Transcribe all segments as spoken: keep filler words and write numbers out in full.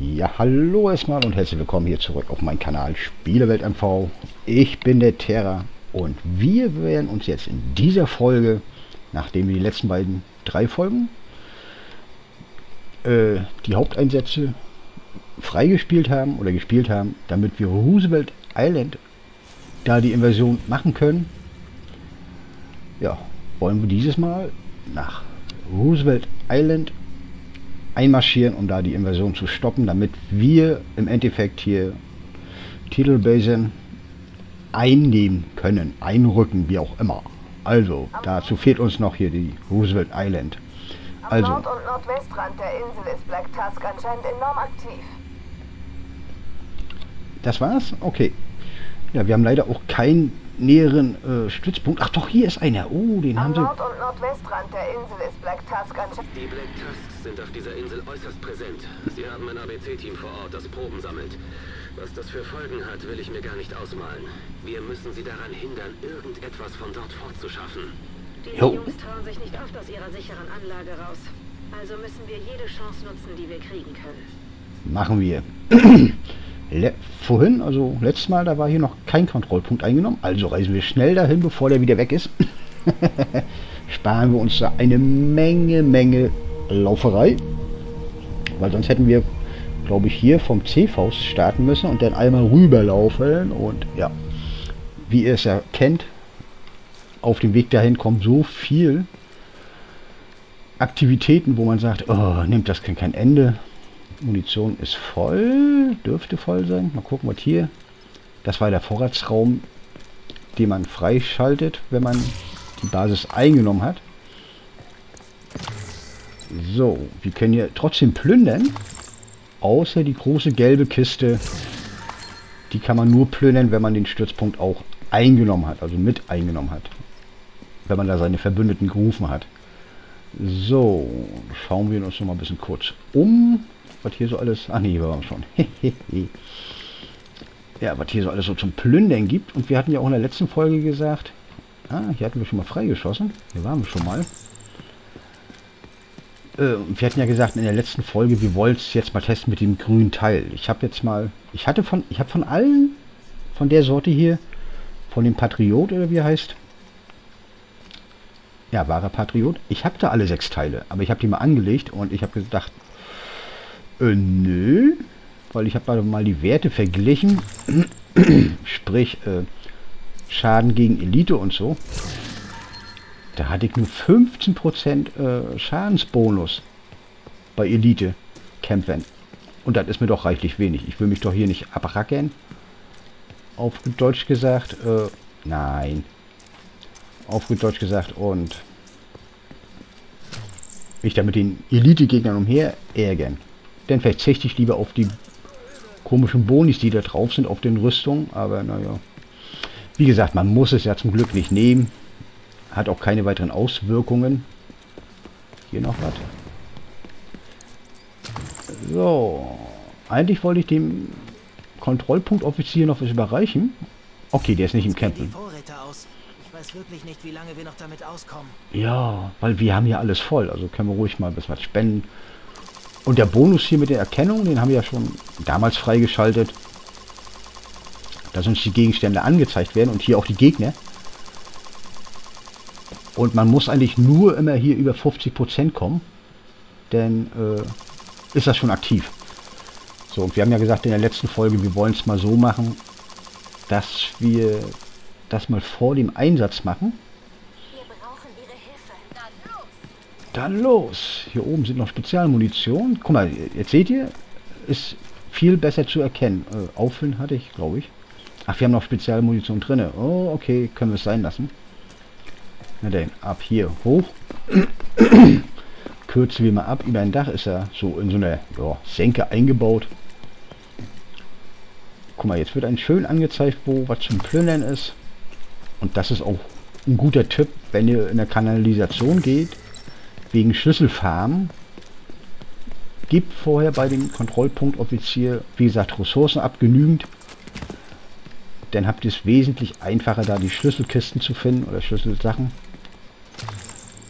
Ja, hallo erstmal und herzlich willkommen hier zurück auf meinen Kanal Spielewelt M V. Ich bin der Terra und wir werden uns jetzt in dieser Folge, nachdem wir die letzten beiden drei Folgen äh, die Haupteinsätze freigespielt haben oder gespielt haben, damit wir Roosevelt Island da die Invasion machen können, ja, wollen wir dieses Mal nach Roosevelt Island einmarschieren, um da die Invasion zu stoppen, damit wir im Endeffekt hier Titelbasen einnehmen können, einrücken, wie auch immer. Also, dazu fehlt uns noch hier die Roosevelt Island. Also, am Nord- und Nordwestrand der Insel ist Black Tusk anscheinend enorm aktiv. Das war's? Okay. Ja, wir haben leider auch keinen näheren äh, Stützpunkt. Ach doch, hier ist einer. Oh, den Am haben sie... Nord- und Nordwestrand der Insel ist Black Tusk anscheinend... Die Black Tusks sind auf dieser Insel äußerst präsent. Sie haben ein A B C-Team vor Ort, das Proben sammelt. Was das für Folgen hat, will ich mir gar nicht ausmalen. Wir müssen sie daran hindern, irgendetwas von dort fortzuschaffen. Diese Jo. Jungs trauen sich nicht oft aus ihrer sicheren Anlage raus. Also müssen wir jede Chance nutzen, die wir kriegen können. Machen wir. Le vorhin, also letztes Mal, da war hier noch kein Kontrollpunkt eingenommen. Also reisen wir schnell dahin, bevor der wieder weg ist. Sparen wir uns da eine Menge, Menge Lauferei. Weil sonst hätten wir, glaube ich, hier vom C-Faust starten müssen und dann einmal rüberlaufen. Und ja, wie ihr es ja kennt, auf dem Weg dahin kommt so viel Aktivitäten, wo man sagt, oh, nimmt das kein Ende. Munition ist voll, dürfte voll sein. Mal gucken, was hier. Das war der Vorratsraum, den man freischaltet, wenn man die Basis eingenommen hat. So, wir können hier trotzdem plündern. Außer die große gelbe Kiste. Die kann man nur plündern, wenn man den Stützpunkt auch eingenommen hat. Also mit eingenommen hat. Wenn man da seine Verbündeten gerufen hat. So, schauen wir uns noch mal ein bisschen kurz um. Was hier so alles... Ach nee, hier waren wir schon. Ja, was hier so alles so zum Plündern gibt. Und wir hatten ja auch in der letzten Folge gesagt... Ah, hier hatten wir schon mal freigeschossen. Hier waren wir schon mal. Äh, und wir hatten ja gesagt in der letzten Folge, wir wollten es jetzt mal testen mit dem grünen Teil. Ich habe jetzt mal... Ich hatte von... Ich habe von allen... Von der Sorte hier... Von dem Patriot, oder wie er heißt... Ja, wahrer Patriot. Ich habe da alle sechs Teile. Aber ich habe die mal angelegt und ich habe gedacht... Äh, nö, weil ich habe mal die Werte verglichen, sprich äh, Schaden gegen Elite und so. Da hatte ich nur fünfzehn Prozent äh, Schadensbonus bei Elite-Kämpfern. Und das ist mir doch reichlich wenig. Ich will mich doch hier nicht abrackern. Auf Deutsch gesagt, äh, nein. Auf Deutsch gesagt und mich da mit den Elite-Gegnern umher ärgern. Dann verzichte ich lieber auf die komischen Bonis, die da drauf sind, auf den Rüstungen. Aber naja, wie gesagt, man muss es ja zum Glück nicht nehmen. Hat auch keine weiteren Auswirkungen. Hier noch was. So, eigentlich wollte ich dem Kontrollpunktoffizier noch was überreichen. Okay, der ist nicht im Campen. Ich weiß wirklich nicht, wie lange wir noch damit auskommen. Ja, weil wir haben ja alles voll. Also können wir ruhig mal ein bisschen was spenden. Und der Bonus hier mit der Erkennung, den haben wir ja schon damals freigeschaltet. Dass uns die Gegenstände angezeigt werden und hier auch die Gegner. Und man muss eigentlich nur immer hier über fünfzig Prozent kommen. Denn äh, ist das schon aktiv. So, und wir haben ja gesagt in der letzten Folge, wir wollen es mal so machen, dass wir das mal vor dem Einsatz machen. Dann los! Hier oben sind noch Spezialmunition. Guck mal, jetzt seht ihr, ist viel besser zu erkennen. Äh, auffüllen hatte ich, glaube ich. Ach, wir haben noch Spezialmunition drin. Oh, okay, können wir es sein lassen. Na denn, ab hier hoch. Kürzen wir mal ab. Über ein Dach ist er so in so eine ja, Senke eingebaut. Guck mal, jetzt wird ein schön angezeigt, wo was zum Plündern ist. Und das ist auch ein guter Tipp, wenn ihr in der Kanalisation geht. Wegen Schlüsselfarmen. Gebt vorher bei dem Kontrollpunktoffizier, wie gesagt, Ressourcen ab, genügend. Dann habt ihr es wesentlich einfacher, da die Schlüsselkisten zu finden oder Schlüsselsachen.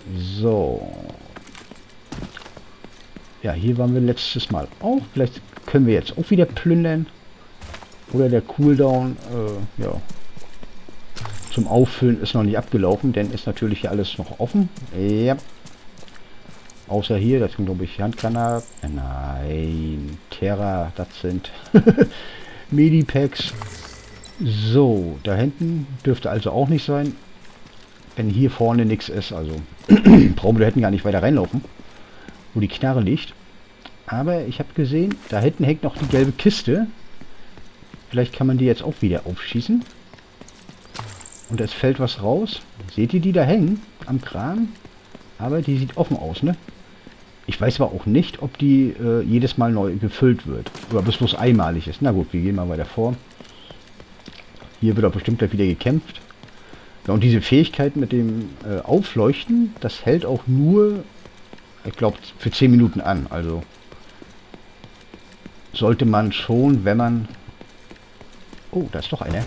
So. Ja, hier waren wir letztes Mal auch. Vielleicht können wir jetzt auch wieder plündern. Oder der Cooldown, äh, ja, zum Auffüllen ist noch nicht abgelaufen, denn ist natürlich hier alles noch offen. Ja. Außer hier, das sind glaube ich Handgranaten. Nein, Terra, das sind Medipacks. So, da hinten dürfte also auch nicht sein. Wenn hier vorne nichts ist, also brauchen wir hätten gar nicht weiter reinlaufen, wo die Knarre liegt. Aber ich habe gesehen, da hinten hängt noch die gelbe Kiste. Vielleicht kann man die jetzt auch wieder aufschießen. Und es fällt was raus. Seht ihr die da hängen? Am Kran? Aber die sieht offen aus, ne? Ich weiß aber auch nicht, ob die äh, jedes Mal neu gefüllt wird. Oder ob es bloß einmalig ist. Na gut, wir gehen mal weiter vor. Hier wird auch bestimmt gleich wieder gekämpft. Ja, und diese Fähigkeit mit dem äh, Aufleuchten, das hält auch nur, ich glaube, für zehn Minuten an. Also sollte man schon, wenn man... Oh, da ist doch einer.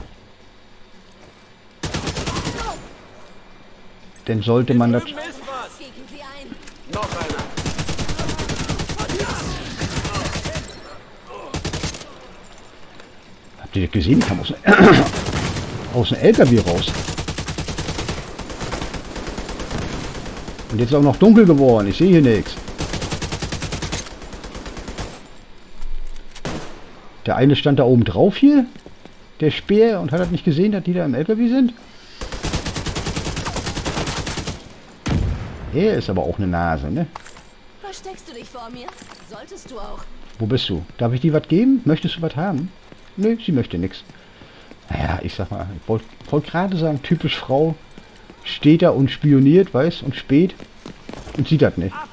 Denn sollte man das... Noch einer. Habt ihr das gesehen? Ich kam aus, aus dem L K W raus. Und jetzt ist auch noch dunkel geworden. Ich sehe hier nichts. Der eine stand da oben drauf hier. Der Speer. Und hat das nicht gesehen, dass die da im L K W sind? Er ist aber auch eine Nase, ne? Versteckst du dich vor mir? Solltest du auch. Wo bist du? Darf ich dir was geben? Möchtest du was haben? Nö, sie möchte nichts. Naja, ich sag mal, ich wollte wollt gerade sagen, typisch Frau, steht da und spioniert, weiß, und spät und sieht das nicht.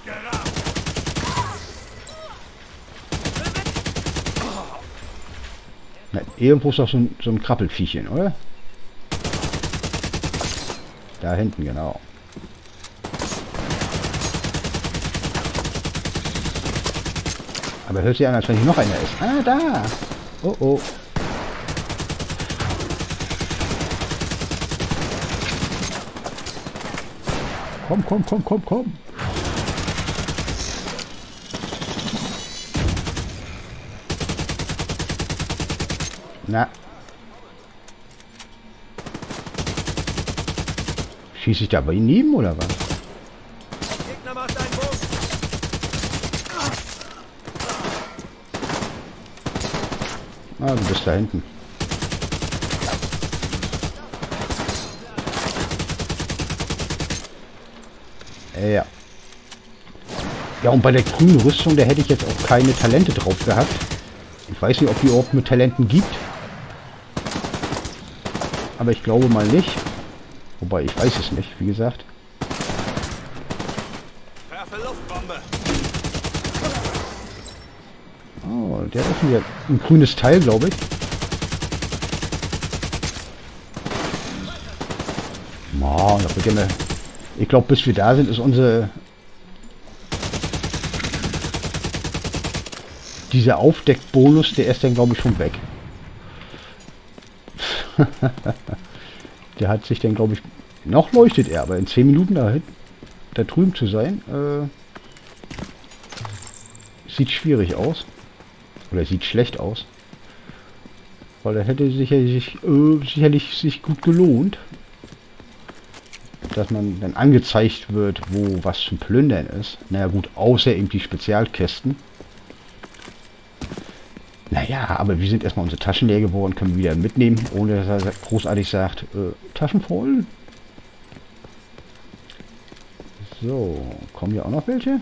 Na, irgendwo ist doch so ein, so ein Krabbelfiechchen, oder? Da hinten, genau. Aber hört sich an, als wenn hier noch einer ist. Ah, da! Oh, oh. Komm, komm, komm, komm, komm. Na. Schieße ich da bei ihm neben, oder was? Gegner macht einen Bogen. Ah, du bist da hinten. Äh, ja. Ja, und bei der grünen Rüstung, da hätte ich jetzt auch keine Talente drauf gehabt. Ich weiß nicht, ob die überhaupt mit Talenten gibt. Aber ich glaube mal nicht. Wobei, ich weiß es nicht, wie gesagt. Werfe Luftbombe. Oh, der ist hier ein grünes Teil, glaube ich. Mann, das wird ja mehr. Ich glaube, bis wir da sind, ist unsere... Dieser Aufdeckbonus, der ist dann, glaube ich, schon weg. Der hat sich dann, glaube ich... Noch leuchtet er, aber in zehn Minuten da, da drüben zu sein, äh, sieht schwierig aus. Oder sieht schlecht aus. Weil da hätte sicherlich, äh, sicherlich sich gut gelohnt, dass man dann angezeigt wird, wo was zum Plündern ist. Naja gut, außer eben die Spezialkästen. Naja, aber wir sind erstmal unsere Taschen leer geworden, können wir wieder mitnehmen, ohne dass er großartig sagt, äh, Taschen voll. So, kommen hier auch noch welche?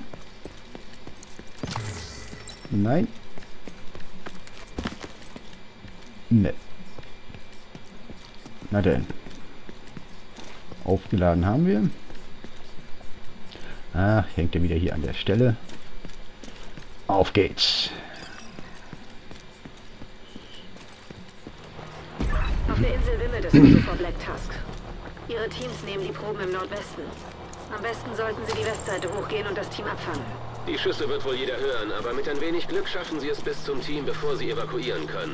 Nein. Ne. Na denn. Aufgeladen haben wir. Ach, hängt er wieder hier an der Stelle. Auf geht's. Auf der Insel wimmelt es also vor Black Tusk. Ihre Teams nehmen die Proben im Nordwesten. Am besten sollten sie die Westseite hochgehen und das Team abfangen. Die Schüsse wird wohl jeder hören, aber mit ein wenig Glück schaffen sie es bis zum Team, bevor sie evakuieren können.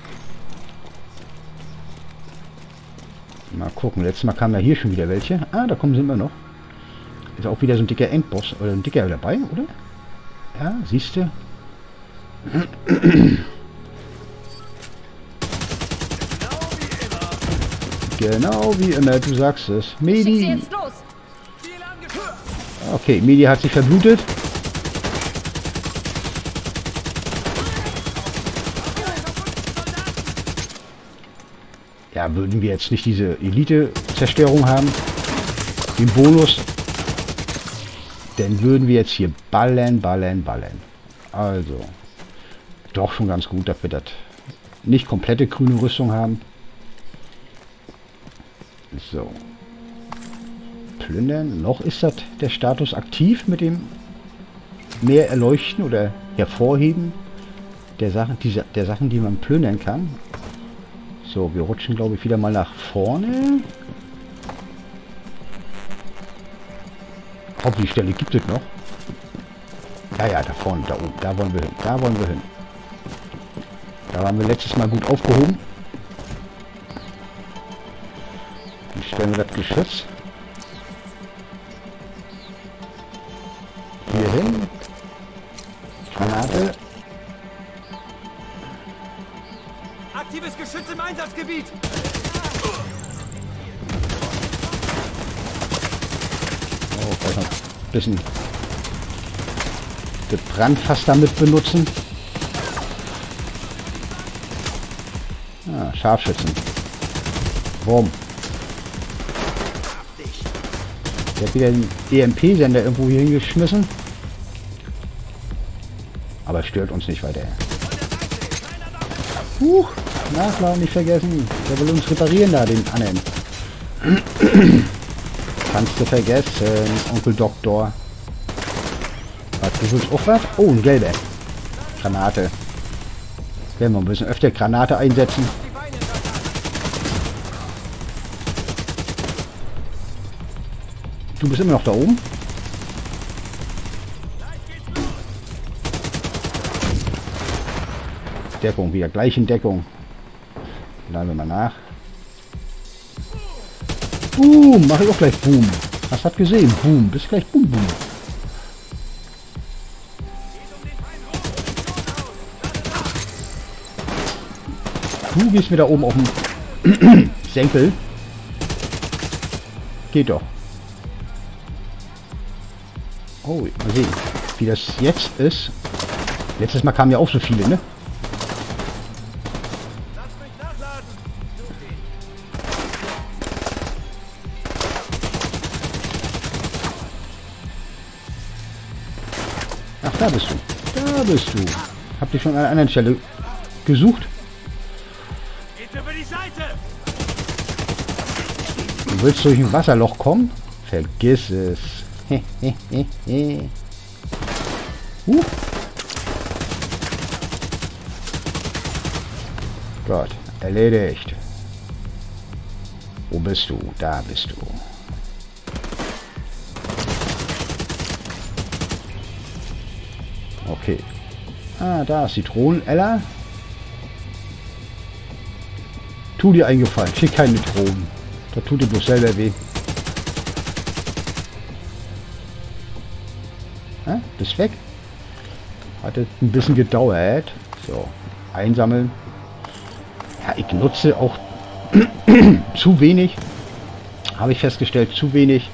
Mal gucken, letztes Mal kamen ja hier schon wieder welche. Ah, da kommen sie immer noch. Ist auch wieder so ein dicker Endboss oder ein dicker dabei, oder? Ja, siehst du? Genau wie immer, du sagst es. Schick sie Medi. jetzt los. Okay, Medi hat sich verblutet. Ja, würden wir jetzt nicht diese Elite-Zerstörung haben, den Bonus, dann würden wir jetzt hier ballern, ballern, ballern. Also, doch schon ganz gut, dass wir das nicht komplette grüne Rüstung haben. So. Plündern. Noch ist das der Status aktiv mit dem mehr erleuchten oder hervorheben der Sachen, die, der Sachen, die man plündern kann. So, wir rutschen, glaube ich, wieder mal nach vorne. Ob die Stelle gibt es noch? Ja, ja, da vorne, da oben, da wollen wir hin, da wollen wir hin. Da waren wir letztes Mal gut aufgehoben. Dann stellen wir das Geschütz hier hin. Granate. Aktives Geschütz im Einsatzgebiet. Oh, vielleicht noch ein bisschen gebrannt fast damit benutzen. Ah, Scharfschützen. Boom. Ich habe wieder den E M P-Sender irgendwo hier hingeschmissen. Aber stört uns nicht weiter. Huch, Nachladen nicht vergessen. Der will uns reparieren da, den anderen. Kannst du vergessen, Onkel Doktor. Was, du willst auch was? Oh, ein gelber. Granate. Werden wir ein bisschen öfter Granate einsetzen. Du bist immer noch da oben? Deckung, wieder gleich in Deckung. Laden wir mal nach. Boom, mache ich auch gleich Boom. Hast du gesehen? Boom, bis gleich Boom, Boom. Du gehst mir da oben auf den Senkel. Geht doch. Oh, mal sehen, wie das jetzt ist. Letztes Mal kamen ja auch so viele, ne? Ach, da bist du. Da bist du. Habt ihr schon an einer anderen Stelle gesucht? Geht über die Seite. Du willst durch ein Wasserloch kommen? Vergiss es. uh. Gott, erledigt. Wo bist du? Da bist du. Okay. Ah, da ist Zitronen. Ella. Tu dir eingefallen. Schick keine Drogen. Da tut dir bloß selber weh. Ah, bist weg. Hat jetzt ein bisschen gedauert. So. Einsammeln. Ja, ich nutze auch zu wenig. Habe ich festgestellt, zu wenig.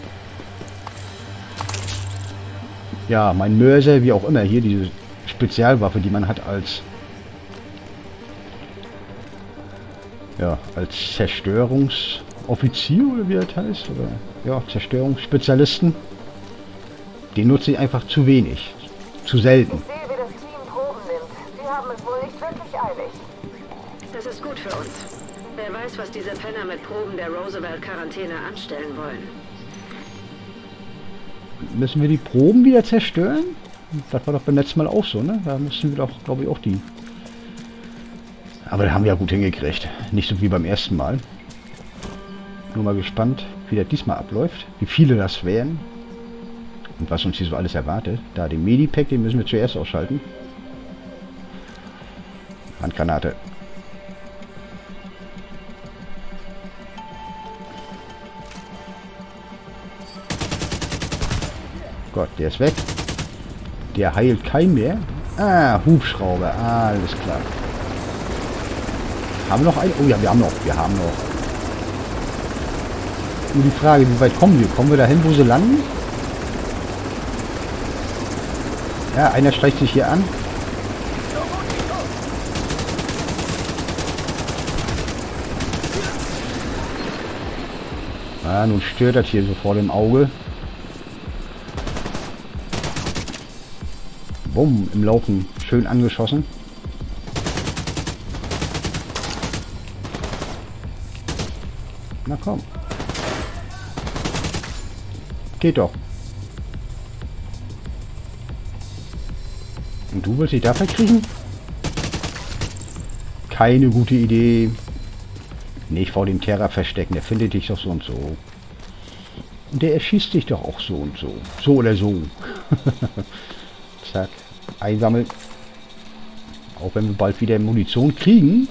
Ja, mein Mörser, wie auch immer, hier diese Spezialwaffe, die man hat als ja, als Zerstörungsoffizier oder wie das heißt, oder ja, Zerstörungsspezialisten. Den nutze ich einfach zu wenig, zu selten. Ich sehe, wie das Team Proben nimmt. Sie haben es wohl nicht wirklich eilig. Das ist gut für uns. Wer weiß, was diese Penner mit Proben der Roosevelt-Quarantäne anstellen wollen. Müssen wir die Proben wieder zerstören? Das war doch beim letzten Mal auch so, ne? Da mussten wir doch, glaube ich, auch die... Aber da haben wir ja gut hingekriegt. Nicht so wie beim ersten Mal. Nur mal gespannt, wie das diesmal abläuft. Wie viele das wären. Und was uns hier so alles erwartet. Da, den Medipack, den müssen wir zuerst ausschalten. Handgranate. Gott, der ist weg. Der heilt keinen mehr. Ah, Hubschrauber. Alles klar. Haben wir noch einen? Oh ja, wir haben noch. Wir haben noch. Nur die Frage, wie weit kommen wir? Kommen wir dahin, wo sie landen? Ja, einer streicht sich hier an. Ah, nun stört das hier so vor dem Auge. Bumm, im Laufen schön angeschossen. Na komm. Geht doch. Und du willst dich da verkriechen? Keine gute Idee. Nicht vor dem Terra verstecken, der findet dich doch so und so. Und der erschießt dich doch auch so und so. So oder so. Zack. Einsammeln. Auch wenn wir bald wieder Munition kriegen.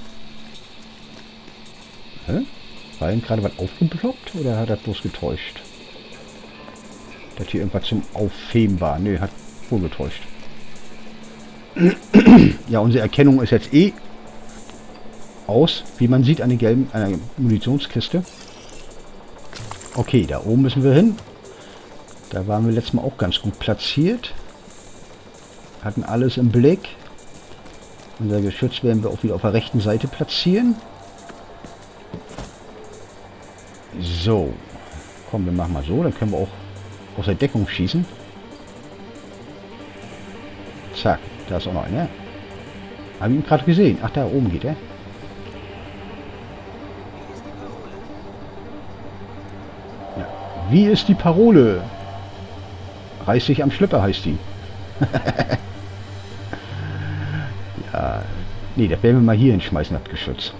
Hä? War ihm gerade was aufgeploppt oder hat er bloß getäuscht? Dass hier irgendwas zum Aufheben war. Ne, hat wohl getäuscht. Ja, unsere Erkennung ist jetzt eh aus, wie man sieht an der gelben an der Munitionskiste. Okay, da oben müssen wir hin. Da waren wir letztes Mal auch ganz gut platziert. Hatten alles im Blick. Unser Geschütz werden wir auch wieder auf der rechten Seite platzieren. So. Komm, wir machen mal so. Dann können wir auch aus der Deckung schießen. Zack. Da ist auch noch einer. Habe ich ihn gerade gesehen. Ach, da oben geht er. Ja. Wie ist die Parole? Reiß dich am Schlipper heißt die. Ja. Nee, da werden wir mal hier hinschmeißen, das Geschütz.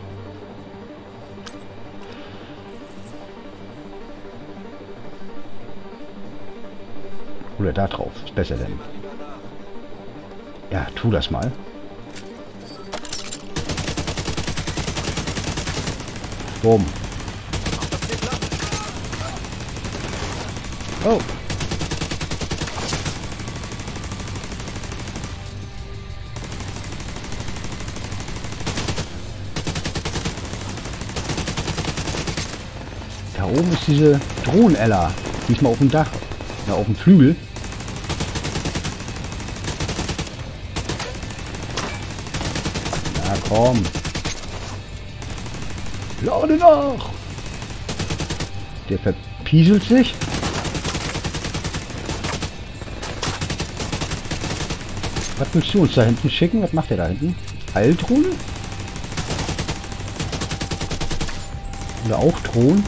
Oder da drauf. Ist besser denn. Ja, tu das mal. Boom. Oh. Da oben ist diese Drohnen-Ella. Diesmal auf dem Dach. Ja, auf dem Flügel. Na komm. Lade nach. Der verpieselt sich. Was willst du uns da hinten schicken? Was macht der da hinten? Heildrohne? Oder auch Drohnen?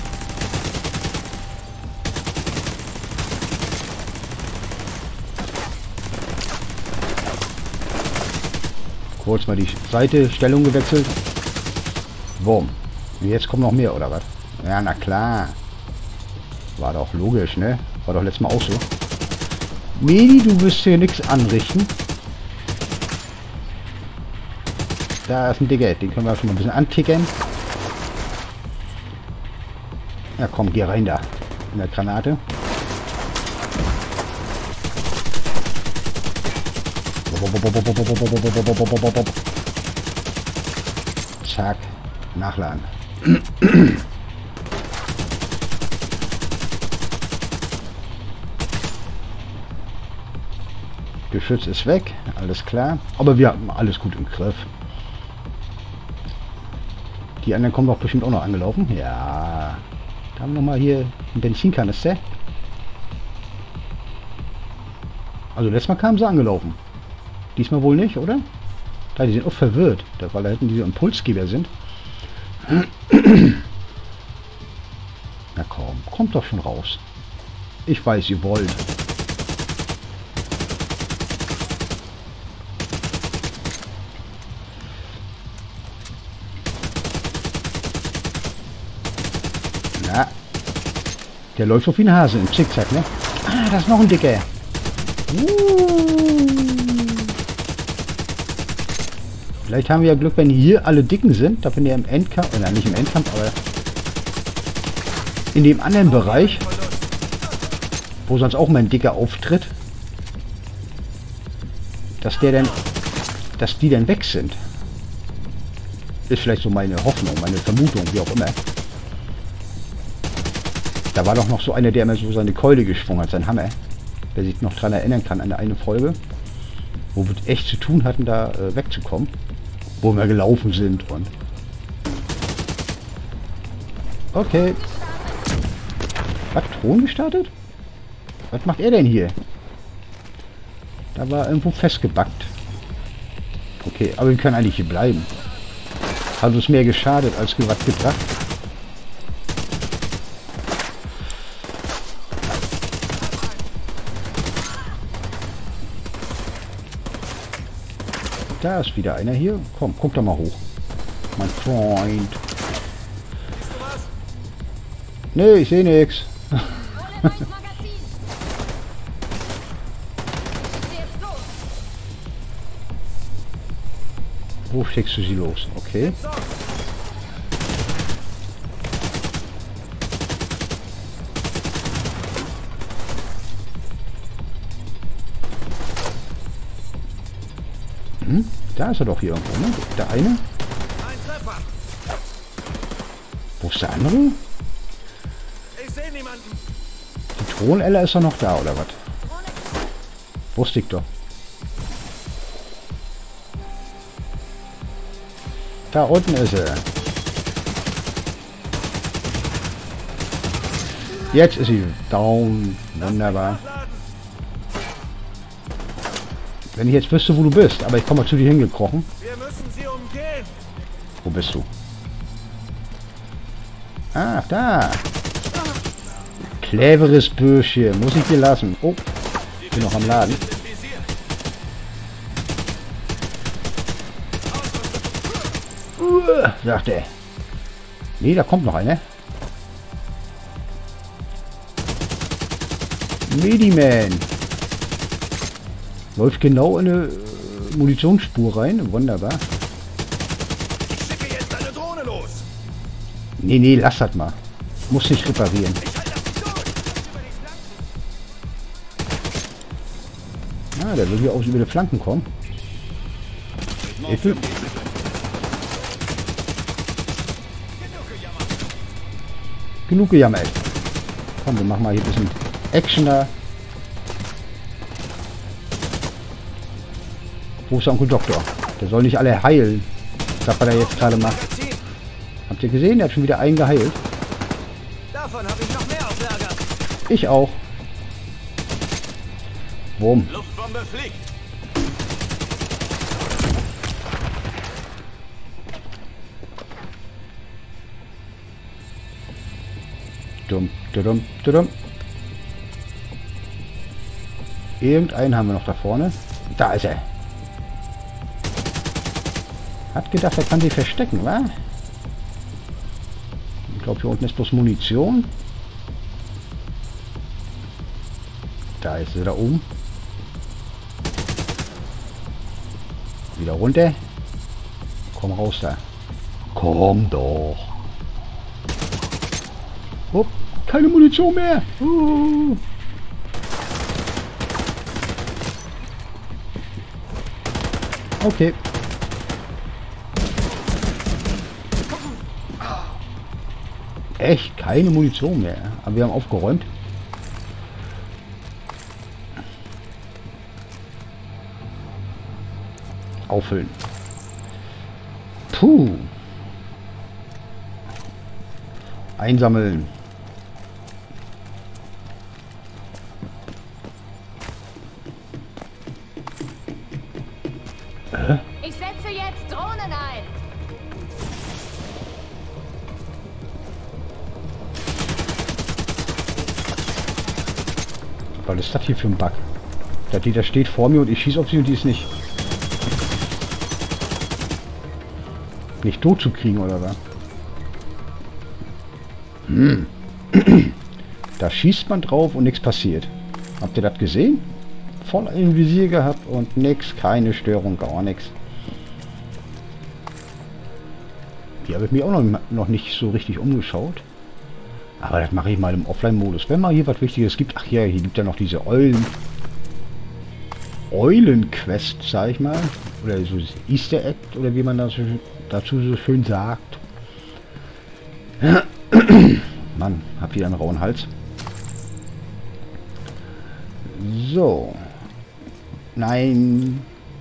Kurz mal die Seite, Stellung gewechselt. Boom. Und jetzt kommt noch mehr, oder was? Ja, na klar. War doch logisch, ne? War doch letztes Mal auch so. Medi, du wirst hier nichts anrichten. Da ist ein Digger. Den können wir schon mal ein bisschen antickern. Ja, komm, geh rein da. In der Granate. Zack. Nachladen. Geschütz ist weg. Alles klar. Aber wir haben alles gut im Griff. Die anderen kommen doch bestimmt auch noch angelaufen. Ja. Da haben wir nochmal hier einen Benzinkanister. Also letztes Mal kamen sie angelaufen. Diesmal wohl nicht, oder? Da, die sind auch verwirrt, weil da hinten diese Impulsgeber sind. Na komm, kommt doch schon raus. Ich weiß, ihr wollt. Na, der läuft auf wie ein Hase im Zickzack, ne? Ah, da ist noch ein Dicker. Uh. Vielleicht haben wir ja Glück, wenn hier alle Dicken sind. Da bin ich im Endkampf, oder nicht im Endkampf, aber in dem anderen Bereich, wo sonst auch mal ein Dicker auftritt, dass der dann dass die dann weg sind. Ist vielleicht so meine Hoffnung, meine Vermutung, wie auch immer. Da war doch noch so einer, der immer so seine Keule geschwungen hat, sein Hammer. Wer sich noch daran erinnern kann, an eine Folge, wo wir echt zu tun hatten, da äh, wegzukommen. Wo wir gelaufen sind und... Okay. Was? Thron gestartet? Was macht er denn hier? Da war irgendwo festgebackt. Okay, aber wir können eigentlich hier bleiben. Hat uns mehr geschadet als was gebracht. Da ist wieder einer hier. Komm, guck doch mal hoch. Mein Freund. Nee, ich sehe nichts. Wo schickst du sie los? Okay. Hm? Da ist er doch hier irgendwo, ne? Der eine. Wo ist der andere? Ich sehe niemanden. Die Thronella ist doch noch da, oder was? Wusste ich doch. Da unten ist er. Jetzt ist sie down. Wunderbar. Wenn ich jetzt wüsste, wo du bist, aber ich komme mal zu dir hingekrochen. Wir müssen sie umgehen. Wo bist du? Ach, da. Cleveres Bürschchen. Muss ich dir lassen. Oh, ich bin noch am Laden. Uh, sagt er. Nee, da kommt noch einer. Mediman. Läuft genau in eine äh, Munitionsspur rein. Wunderbar. Ich schicke jetzt eine Drohne los. Nee, nee, lass das mal. Muss nicht reparieren. Ich halte das durch. Ah, der will hier aus über die Flanken kommen. Ich will... Genug gejammert. Komm, wir machen mal hier ein bisschen Action da. Wo ist der Onkel Doktor? Der soll nicht alle heilen. Das, was er jetzt gerade macht. Habt ihr gesehen? Der hat schon wieder einen geheilt. Davon habe ich noch mehr auf Lager. Ich auch. Wumm. Luftbombe fliegt. Dumm, dumm, dumm. Irgendeinen haben wir noch da vorne. Da ist er. Hat gedacht, er kann sich verstecken, wa? Ich glaube, hier unten ist bloß Munition. Da ist er, da oben. Wieder runter. Komm raus da. Komm doch. Oh, keine Munition mehr. Uh. Okay. Echt, keine Munition mehr. Aber wir haben aufgeräumt. Auffüllen. Puh. Einsammeln. Äh? Ich setze jetzt Drohnen ein. Was ist das hier für ein Bug? Der Täter steht vor mir und ich schieße auf sie und die ist nicht. Nicht tot zu kriegen oder was? Hm. Da schießt man drauf und nichts passiert. Habt ihr das gesehen? Voll im Visier gehabt und nix, keine Störung, gar nichts. Hier habe ich mich auch noch, noch nicht so richtig umgeschaut. Aber das mache ich mal im Offline-Modus. Wenn mal hier was Wichtiges gibt. Ach ja, hier gibt ja noch diese Eulen. Eulen-Quest, sag ich mal. Oder so das Easter Egg, oder wie man das dazu so schön sagt. Mann, hab wieder einen rauen Hals. So. Nein.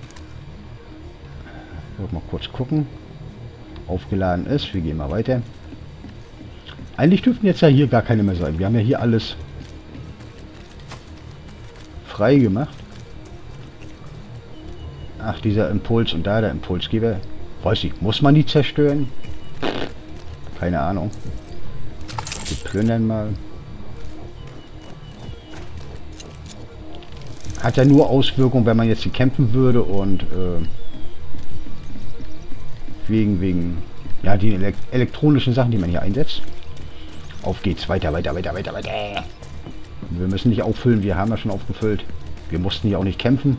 Ich will mal kurz gucken. Aufgeladen ist. Wir gehen mal weiter. Eigentlich dürften jetzt ja hier gar keine mehr sein. Wir haben ja hier alles frei gemacht. Ach, dieser Impuls und da der Impulsgeber. Weiß ich, muss man die zerstören? Keine Ahnung. Wir plündern mal. Hat ja nur Auswirkungen, wenn man jetzt hier kämpfen würde und äh, wegen, wegen, ja, die elekt elektronischen Sachen, die man hier einsetzt. Auf geht's, weiter, weiter, weiter, weiter, weiter. Wir müssen nicht auffüllen, wir haben ja schon aufgefüllt. Wir mussten hier auch nicht kämpfen.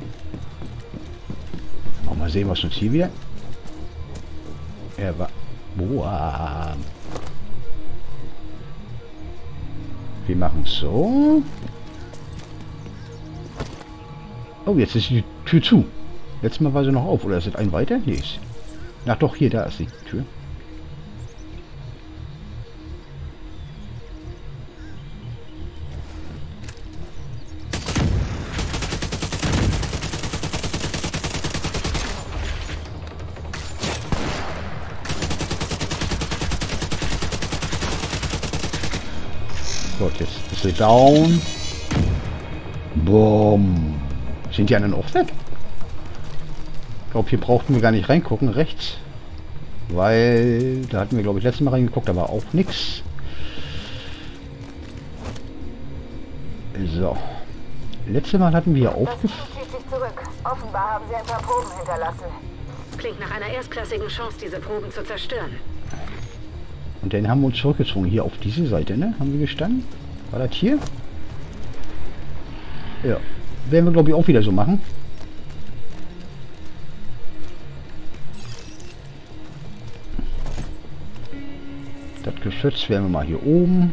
Mal sehen, was uns hier wieder. Er war. Boah. Wir machen es so. Oh, jetzt ist die Tür zu. Letztes Mal war sie noch auf. Oder ist es ein weiter? Nee. Ach doch, hier, da ist die Tür. Gott, jetzt ist sie down. Boom. Sind die anderen auch weg? Ich glaube, hier brauchten wir gar nicht reingucken. Rechts. Weil da hatten wir, glaube ich, letztes Mal reingeguckt, aber auch nichts. So. Letztes Mal hatten wir aufgefallen. zieht sich zurück. Offenbar haben sie ein paar Proben hinterlassen. Klingt nach einer erstklassigen Chance, diese Proben zu zerstören. Und dann haben wir uns zurückgezogen. Hier auf diese Seite, ne? Haben wir gestanden? War das hier? Ja. Werden wir, glaube ich, auch wieder so machen. Das Geschütz werden wir mal hier oben.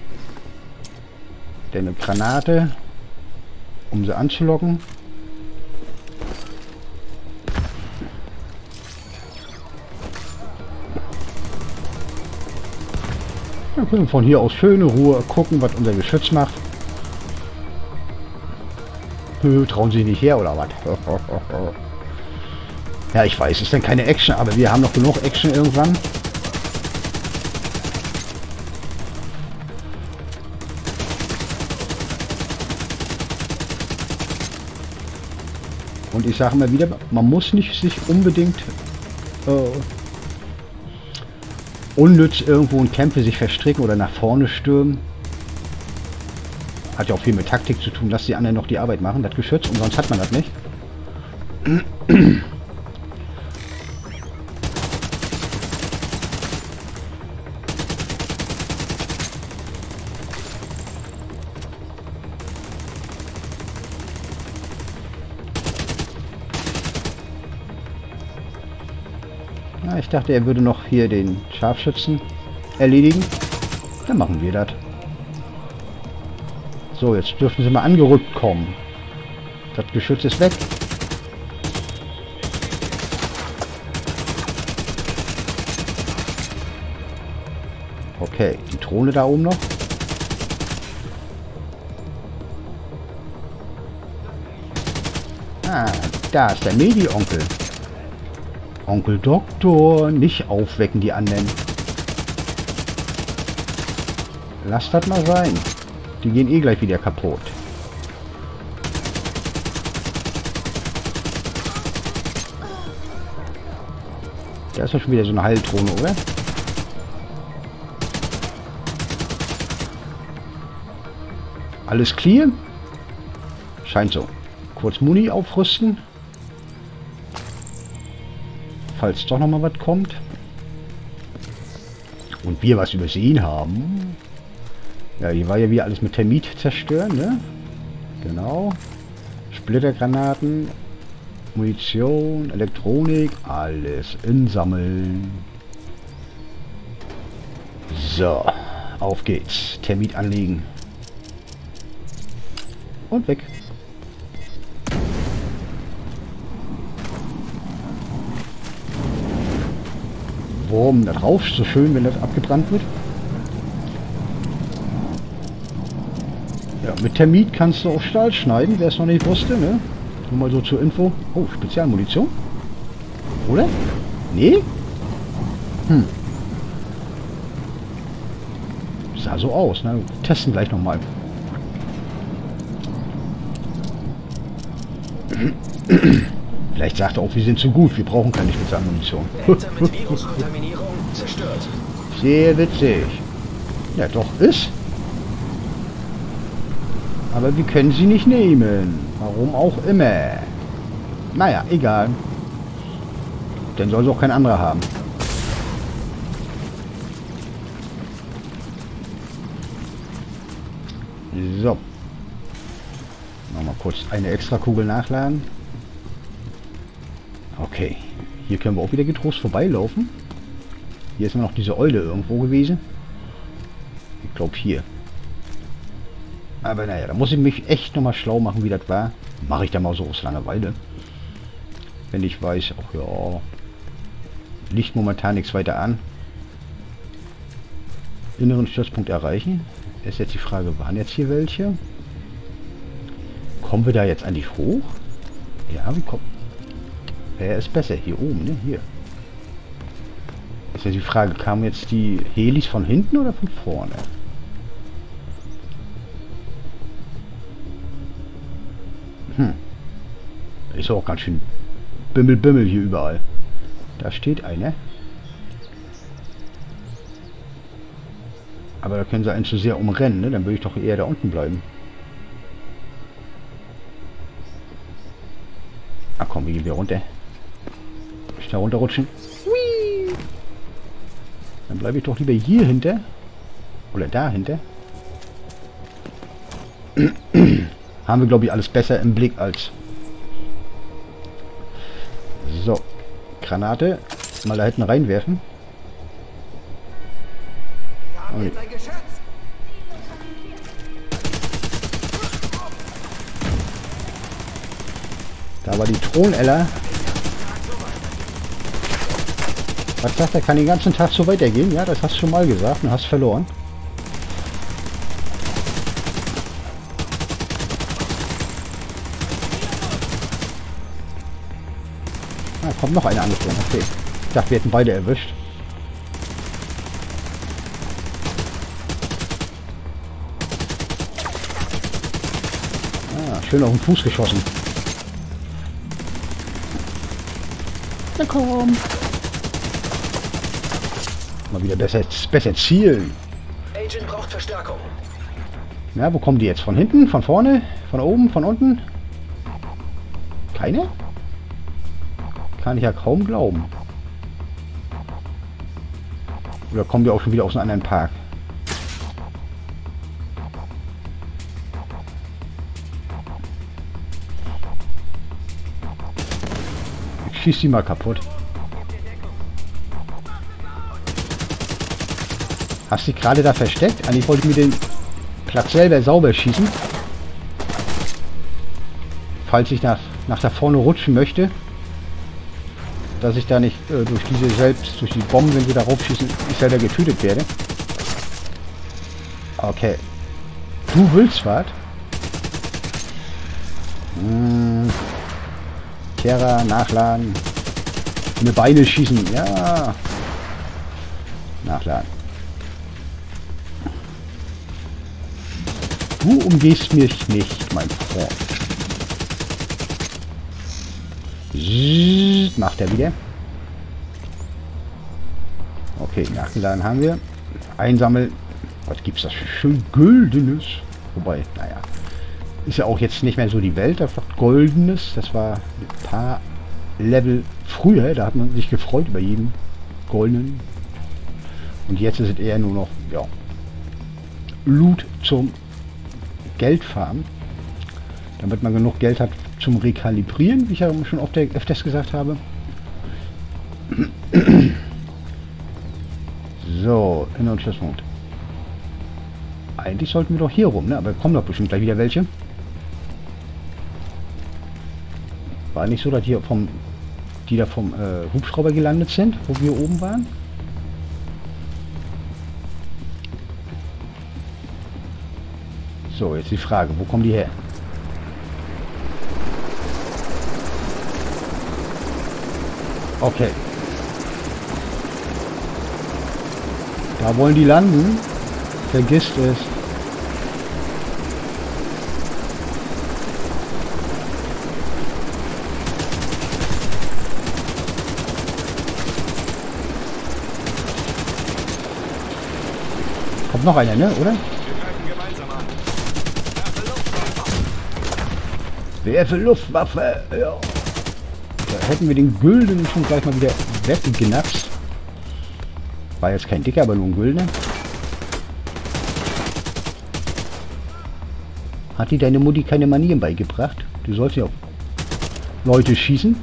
Dann eine Granate, um sie anzulocken. Dann können wir von hier aus schöne Ruhe gucken, was unser Geschütz macht. Höh, trauen Sie nicht her, oder was? Ja, ich weiß, ist dann keine Action, aber wir haben noch genug Action irgendwann. Und ich sage immer wieder, man muss nicht sich unbedingt äh, unnütz irgendwo in Kämpfe sich verstricken oder nach vorne stürmen. Hat ja auch viel mit Taktik zu tun, dass die anderen noch die Arbeit machen, das Geschütz, und sonst hat man das nicht. Na, ich dachte, er würde noch hier den Scharfschützen erledigen. Dann machen wir das. So, jetzt dürfen sie mal angerückt kommen. Das Geschütz ist weg. Okay, die Drohne da oben noch. Ah, da ist der Medi-Onkel. Onkel Doktor, nicht aufwecken die anderen. Lass das mal sein. Die gehen eh gleich wieder kaputt. Da ist doch schon wieder so eine Heildrohne, oder? Alles clear? Scheint so. Kurz Muni aufrüsten. Falls doch noch mal was kommt. Und wir was übersehen haben. Ja, hier war ja wieder alles mit Termit zerstören, ne? Genau. Splittergranaten, Munition, Elektronik, alles insammeln. So, auf geht's. Termit anlegen. Und weg. Wurm da drauf. So schön, wenn das abgebrannt wird. Ja, mit Termit kannst du auch Stahl schneiden, wer es noch nicht wusste, ne? Nur mal so zur Info. Oh, Spezialmunition? Oder? Nee? Hm. Sah so aus, ne? Testen gleich nochmal. Vielleicht sagt er auch, wir sind zu gut, wir brauchen keine Spezialmunition. Enter mit Viruskontaminierung zerstört. Sehr witzig. Ja, doch ist. Aber wir können sie nicht nehmen. Warum auch immer. Naja, egal. Dann soll sie auch kein anderer haben. So. Nochmal kurz eine extra Kugel nachladen. Okay. Hier können wir auch wieder getrost vorbeilaufen. Hier ist immer noch diese Eule irgendwo gewesen. Ich glaube hier. Aber naja, da muss ich mich echt nochmal schlau machen, wie das war. Mache ich da mal so aus Langeweile. Wenn ich weiß, ach ja, liegt momentan nichts weiter an. Inneren Stützpunkt erreichen. Ist jetzt die Frage, waren jetzt hier welche? Kommen wir da jetzt eigentlich hoch? Ja, wie kommt... Wer ist besser? Hier oben, ne? Hier. Ist ja die Frage, kamen jetzt die Helis von hinten oder von vorne? Hm. Ist auch ganz schön Bimmel, Bimmel hier überall. Da steht einer. Aber da können sie einen zu sehr umrennen, ne? Dann würde ich doch eher da unten bleiben. Ach komm, wir gehen wieder runter. Ich da runterrutschen. Hui. Dann bleibe ich doch lieber hier hinter. Oder dahinter. Haben wir, glaube ich, alles besser im Blick als... So. Granate. Mal da hinten reinwerfen. Und da war die Thronella. Was sagt er? Kann den ganzen Tag so weitergehen? Ja, das hast du schon mal gesagt und hast verloren. Ah, kommt noch eine angeflogen. Okay. Ich dachte, wir hätten beide erwischt. Ah, schön auf den Fuß geschossen. Na komm. Mal wieder besser, besser zielen. Agent braucht Verstärkung. Na, wo kommen die jetzt? Von hinten? Von vorne? Von oben? Von unten? Keine? Kann ich ja kaum glauben. Oder kommen die auch schon wieder aus einem anderen Park? Ich schieß die mal kaputt. Hast du dich gerade da versteckt? Eigentlich wollte ich mir den Platz selber sauber schießen. Falls ich nach, nach da vorne rutschen möchte. Dass ich da nicht äh, durch diese selbst, durch die Bomben, wenn sie da raufschießen, ich selber getötet werde. Okay. Du willst was? Hm. Kehrer, nachladen. Eine Beine schießen. Ja. Nachladen. Du umgehst mich nicht, mein Freund. Zzz, macht er wieder. Okay, nachgeladen haben wir. Einsammeln. Was gibt's das für schön Goldenes? Wobei, naja. Ist ja auch jetzt nicht mehr so die Welt, das war Goldenes. Das war ein paar Level früher. Da hat man sich gefreut über jeden Goldenen. Und jetzt ist es eher nur noch, ja, Loot zum Geldfarmen. Damit man genug Geld hat zum Rekalibrieren, wie ich ja schon oft öfters gesagt habe. So, Inner- und Stützpunkt. Eigentlich sollten wir doch hier rum, ne? Aber kommen doch bestimmt gleich wieder welche. War nicht so, dass hier vom, die da vom äh, Hubschrauber gelandet sind, wo wir oben waren? So, jetzt die Frage, wo kommen die her? Okay. Da wollen die landen. Vergisst es. Kommt noch einer, ne? Oder? Werfe Luftwaffe! Ja. Da hätten wir den Gülden schon gleich mal wieder weggenapst. War jetzt kein dicker, aber nur ein Güldener. Hat dir deine Mutti keine Manieren beigebracht? Du sollst ja auf Leute schießen.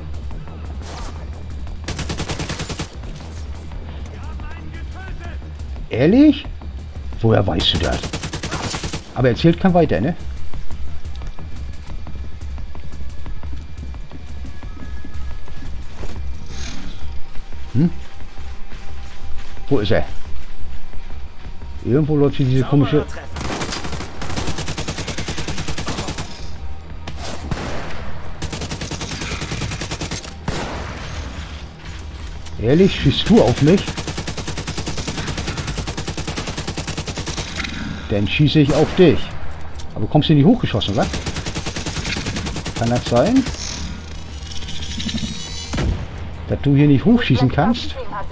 Ehrlich? Woher weißt du das? Aber erzählt kein weiter, ne? Hm? Wo ist er? Irgendwo läuft hier diese komische... Ehrlich? Schießt du auf mich? Dann schieße ich auf dich. Aber kommst du nicht hochgeschossen, oder? Kann das sein? Dass du hier nicht hochschießen kannst?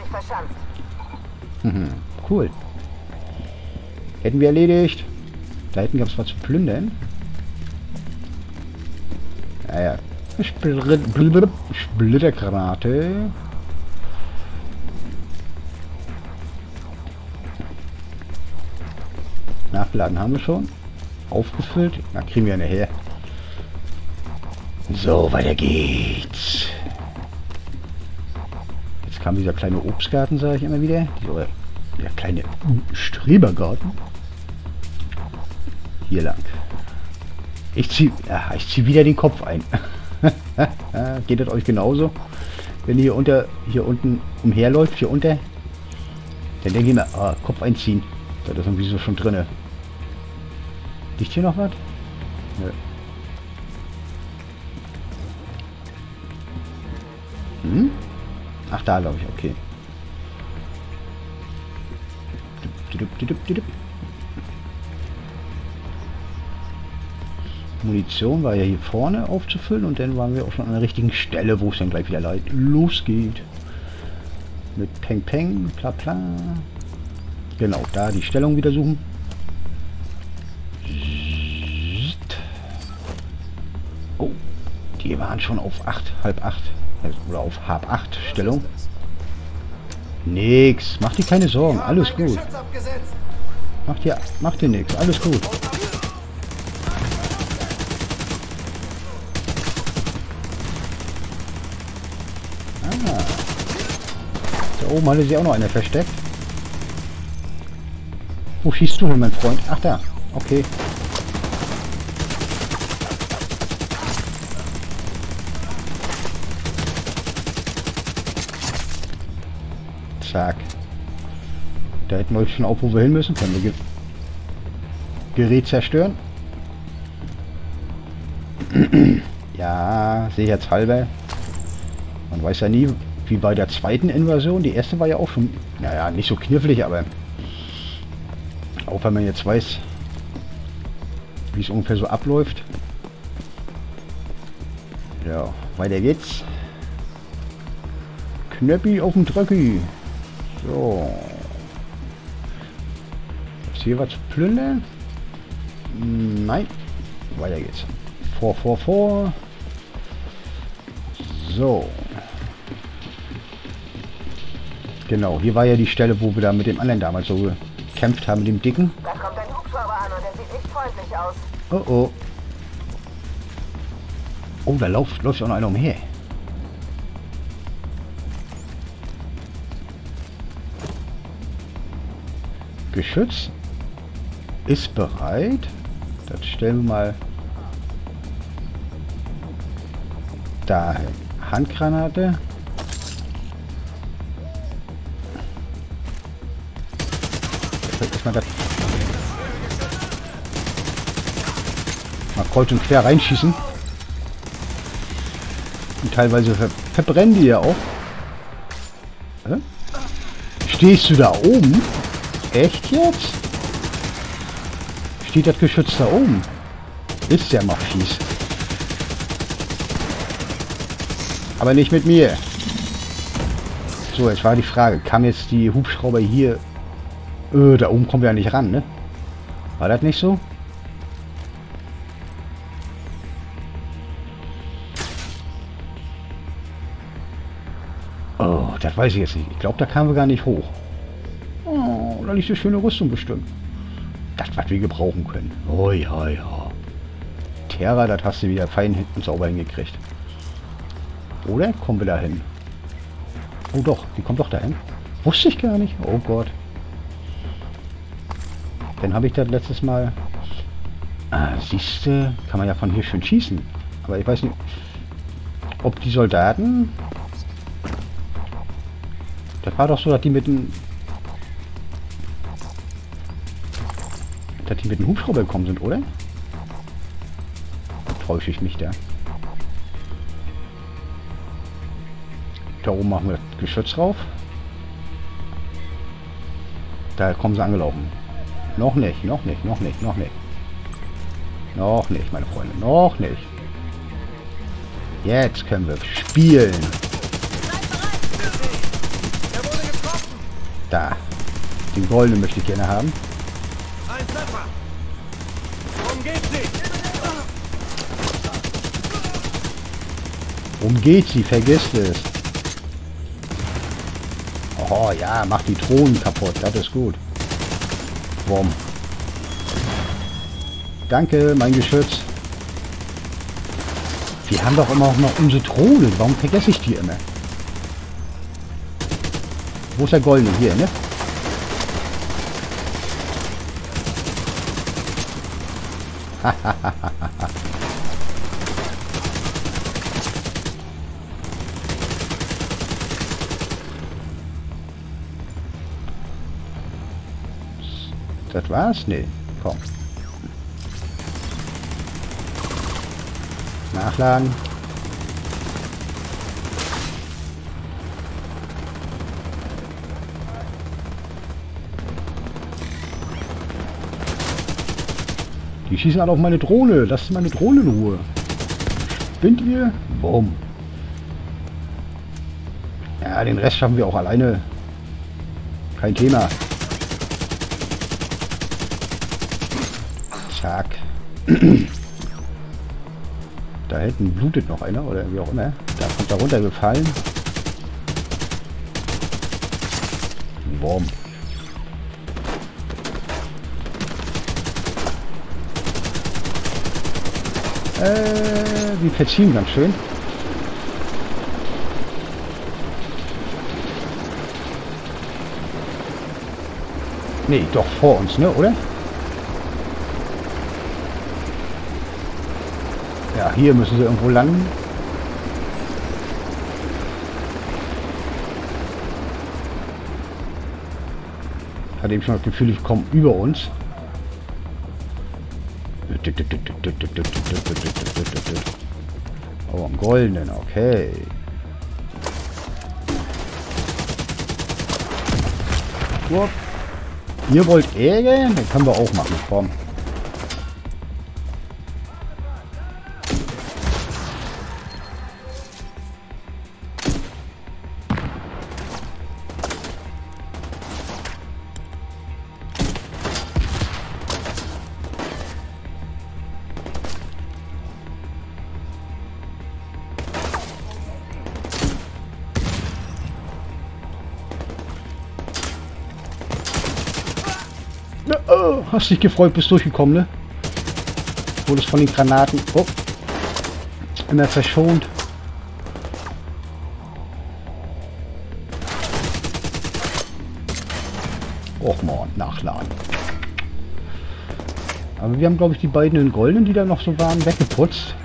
Mhm, cool. Hätten wir erledigt. Da hinten gab es was zu plündern. Naja. Splitter, Splittergranate. Nachgeladen haben wir schon. Aufgefüllt. Na, kriegen wir nachher. So, weiter geht's. Jetzt kam dieser kleine Obstgarten, sage ich immer wieder. Dieser, der kleine Strebergarten. Hier lang. Ich ziehe ja, ich zieh wieder den Kopf ein. Geht das euch genauso? Wenn ihr hier unter, hier unten umherläuft, hier unter, dann denke ich mir, ah, Kopf einziehen. Da ist irgendwie so schon drinne. Liegt hier noch was? Nö. Hm? Ach, da glaube ich, okay. Munition war ja hier vorne aufzufüllen und dann waren wir auch schon an der richtigen Stelle, wo es dann gleich wieder losgeht. Mit Peng Peng, bla bla. Genau, da die Stellung wieder suchen. Oh, die waren schon auf acht, halb acht. Oder auf halb acht Stellung. Nix, mach dir keine Sorgen, alles gut. Mach dir, mach dir nichts, alles gut. Ah. Da oben hatte sich auch noch einer versteckt. Wo schießt du hin, mein Freund? Ach, da. Okay. Zack. Da hätten wir euch schon auf, wo wir hin müssen. Können wir Ge Gerät zerstören? Ja, sicherheitshalber. Man weiß ja nie, wie bei der zweiten Invasion. Die erste war ja auch schon, naja, nicht so knifflig, aber auch wenn man jetzt weiß, wie es ungefähr so abläuft. Ja, weiter geht's. Knöppi auf dem Dröcki. So. Ist hier was zu plündern? Nein. Weiter geht's. Vor, vor, vor. So. Genau, hier war ja die Stelle, wo wir da mit dem anderen damals so gekämpft haben, mit dem Dicken. Da kommt ein Hubschrauber an und der sieht nicht freundlich aus. Oh oh. Oh, da läuft, läuft auch noch einer umher. Geschütz ist bereit. Das stellen wir mal dahin. Handgranate. Erstmal das. Mal kreuz und quer reinschießen. Und teilweise ver verbrennen die ja auch. Hä? Stehst du da oben? Echt jetzt? Steht das Geschütz da oben? Ist ja mal fies. Aber nicht mit mir. So, jetzt war die Frage. Kam jetzt die Hubschrauber hier... Äh, da oben kommen wir ja nicht ran, ne? War das nicht so? Oh, das weiß ich jetzt nicht. Ich glaube, da kamen wir gar nicht hoch. Oh, da liegt eine schöne Rüstung bestimmt. Das, was wir gebrauchen können. Oh ja, ja. Terra, das hast du wieder fein hinten sauber hingekriegt. Oder? Kommen wir da hin? Oh doch, die kommt doch dahin. Wusste ich gar nicht. Oh Gott. Dann habe ich das letztes Mal... Ah, siehste, kann man ja von hier schön schießen. Aber ich weiß nicht, ob die Soldaten... Das war doch so, dass die mit dem... Dass die mit dem Hubschrauber gekommen sind, oder? Täusche ich mich da. Da oben machen wir das Geschütz drauf. Da kommen sie angelaufen. Noch nicht, noch nicht, noch nicht, noch nicht. Noch nicht, meine Freunde, noch nicht. Jetzt können wir spielen. Da. Den goldenen möchte ich gerne haben. Ein Treffer. Worum geht's sie? Worum geht sie? Vergiss es. Oh ja, mach die Drohnen kaputt. Das ist gut. Warum? Danke, mein Geschütz. Wir haben doch immer noch unsere Drohnen. Warum vergesse ich die immer? Wo ist der Goldene? Hier, ne? Das war's? Nee, komm. Nachladen. Die schießen alle auf meine Drohne. Lasst meine Drohne in Ruhe. Spinnt ihr? Bumm. Ja, den Rest schaffen wir auch alleine. Kein Thema. Zack. Da hinten blutet noch einer oder wie auch immer. Da kommt er runtergefallen. Bumm. Äh, die verziehen ganz schön. Nee, doch vor uns, ne, oder? Ja, hier müssen sie irgendwo landen. Ich hatte eben schon das Gefühl, ich komme über uns. Oh, am Goldenen, okay. Whoop. Ihr wollt Ärger? Das können wir auch machen, komm. Oh, hast dich gefreut, bist durchgekommen, ne? Wurdest von den Granaten oh, immer verschont. Och man, nachladen. Aber wir haben, glaube ich, die beiden in Goldenen, die da noch so waren, weggeputzt.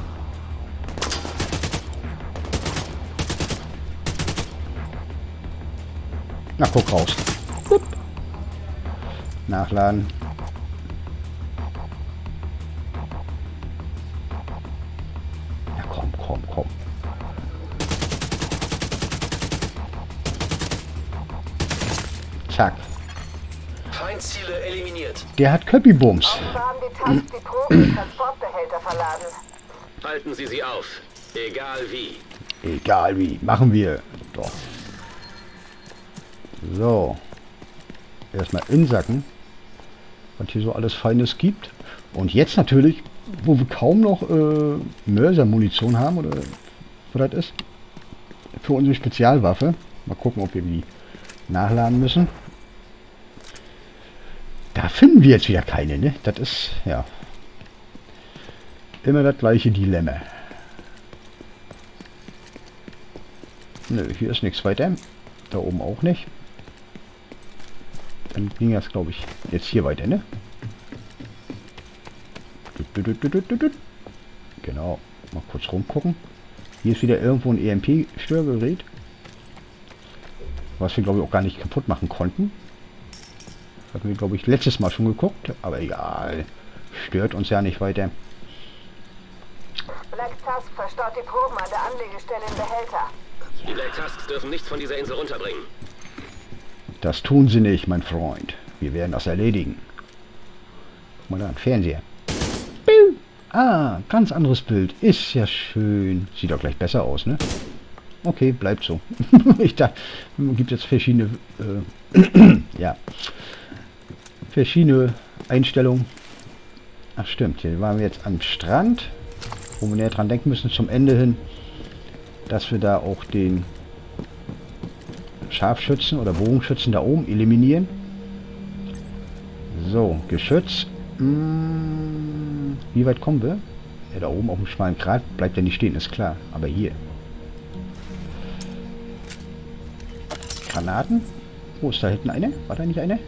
Na, guck raus. Upp. Nachladen. Zack. Feindziele eliminiert. Der hat Köppi-Bums. Offenbar haben die Tusk die Proben im Transportbehälter verladen. Halten Sie sie auf. Egal wie. Egal wie. Machen wir. Doch. So. Erstmal insacken. Was hier so alles Feines gibt. Und jetzt natürlich, wo wir kaum noch äh, Mörser-Munition haben, oder was das ist, für unsere Spezialwaffe. Mal gucken, ob wir die nachladen müssen. Da finden wir jetzt wieder keine, ne? Das ist, ja, immer das gleiche Dilemma. Nö, hier ist nichts weiter. Da oben auch nicht. Dann ging das, glaube ich, jetzt hier weiter, ne? Genau. Mal kurz rumgucken. Hier ist wieder irgendwo ein E M P-Störgerät. Was wir, glaube ich, auch gar nicht kaputt machen konnten. Hatten wir, glaube ich, letztes Mal schon geguckt. Aber egal. Stört uns ja nicht weiter. Black Tusk verstaut die Proben an der Anlegestelle im Behälter. Die Black Tusks dürfen nichts von dieser Insel runterbringen. Das tun sie nicht, mein Freund. Wir werden das erledigen. Guck mal da, ein Fernseher. Biu. Ah, ganz anderes Bild. Ist ja schön. Sieht doch gleich besser aus, ne? Okay, bleibt so. Ich dachte, es gibt jetzt verschiedene, äh, ja, verschiedene Einstellungen. Ach stimmt, hier waren wir jetzt am Strand, wo wir näher dran denken müssen zum Ende hin, dass wir da auch den Scharfschützen oder Bogenschützen da oben eliminieren. So, Geschütz. Hm, wie weit kommen wir? Ja, da oben auf dem schmalen Grat bleibt ja nicht stehen, ist klar. Aber hier. Granaten. Wo ist da hinten eine? War da nicht eine?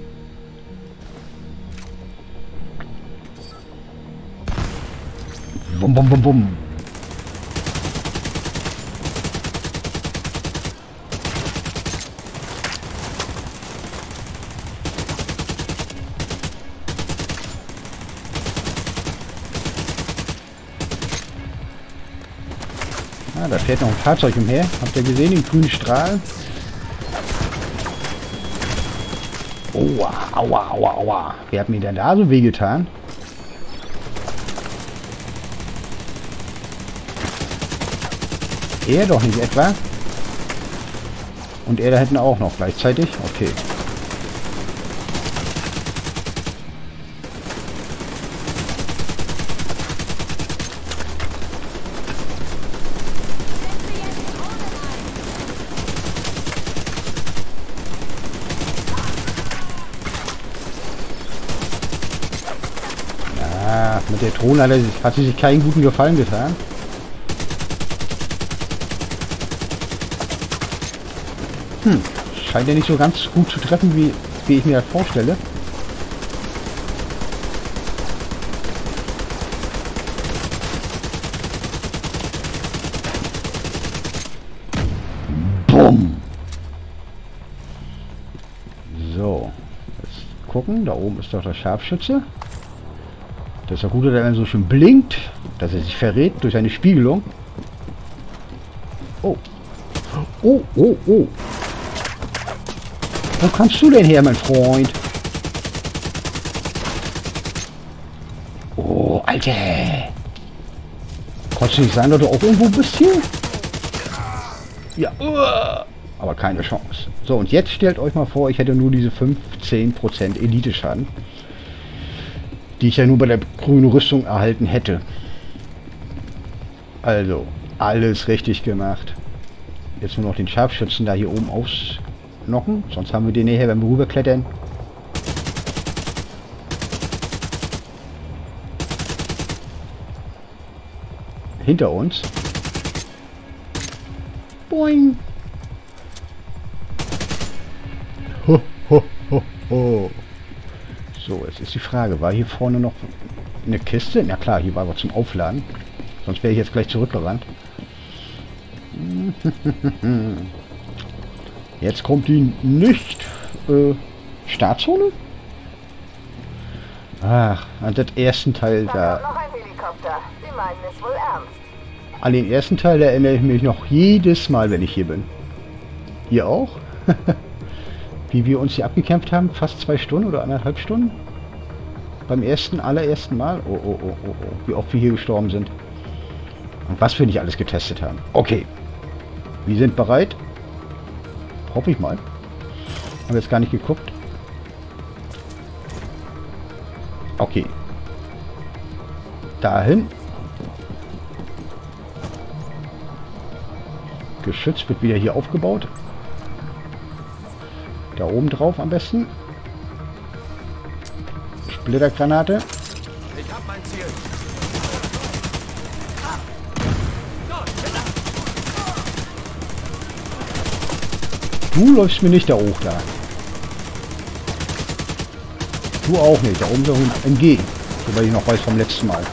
Bum, bum, bum, bum. Ah, da fährt noch ein Fahrzeug umher. Habt ihr gesehen, den grünen Strahl? Aua, aua, aua, aua. Wer hat mir denn da so wehgetan? Er doch nicht etwa? Und er da hinten auch noch gleichzeitig? Okay. Ah, mit der Drohne hat, er, hat sie sich keinen guten Gefallen getan. Hm, scheint ja nicht so ganz gut zu treffen, wie, wie ich mir das vorstelle. Bumm! So, jetzt gucken, da oben ist doch der Scharfschütze. Das ist ja gut, dass er so schön blinkt, dass er sich verrät durch seine Spiegelung. Oh. Oh, oh, oh. Wo kommst du denn her, mein Freund? Oh, Alter. Konntest du nicht sagen, dass du auch irgendwo bist hier? Ja, uh, aber keine Chance. So, und jetzt stellt euch mal vor, ich hätte nur diese fünfzehn Prozent Elite-Schaden, die ich ja nur bei der grünen Rüstung erhalten hätte. Also, alles richtig gemacht. Jetzt nur noch den Scharfschützen da hier oben ausnocken. Sonst haben wir den näher, wenn wir rüberklettern. Hinter uns. Boing. Ho, ho, ho, ho. So, jetzt ist die Frage, war hier vorne noch eine Kiste? Na klar, hier war aber zum Aufladen. Sonst wäre ich jetzt gleich zurückgerannt. Jetzt kommt die nicht äh, Startzone? Ach, an den ersten Teil Da da. kommt noch ein Helikopter. Sie meinen es wohl ernst. An den ersten Teil erinnere ich mich noch jedes Mal, wenn ich hier bin. Ihr auch? wie wir uns hier abgekämpft haben. Fast zwei Stunden oder anderthalb Stunden. Beim ersten, allerersten Mal. Oh, oh, oh, oh, oh. Wie oft wir hier gestorben sind. Und was wir nicht alles getestet haben. Okay. Wir sind bereit. Hoffe ich mal. Haben jetzt gar nicht geguckt. Okay. Dahin. Geschütz wird wieder hier aufgebaut. Da oben drauf am besten. Splittergranate. Ich hab mein Ziel. Du läufst mir nicht da hoch da. Du auch nicht. Da oben so entgegen. So, weil ich noch weiß vom letzten Mal.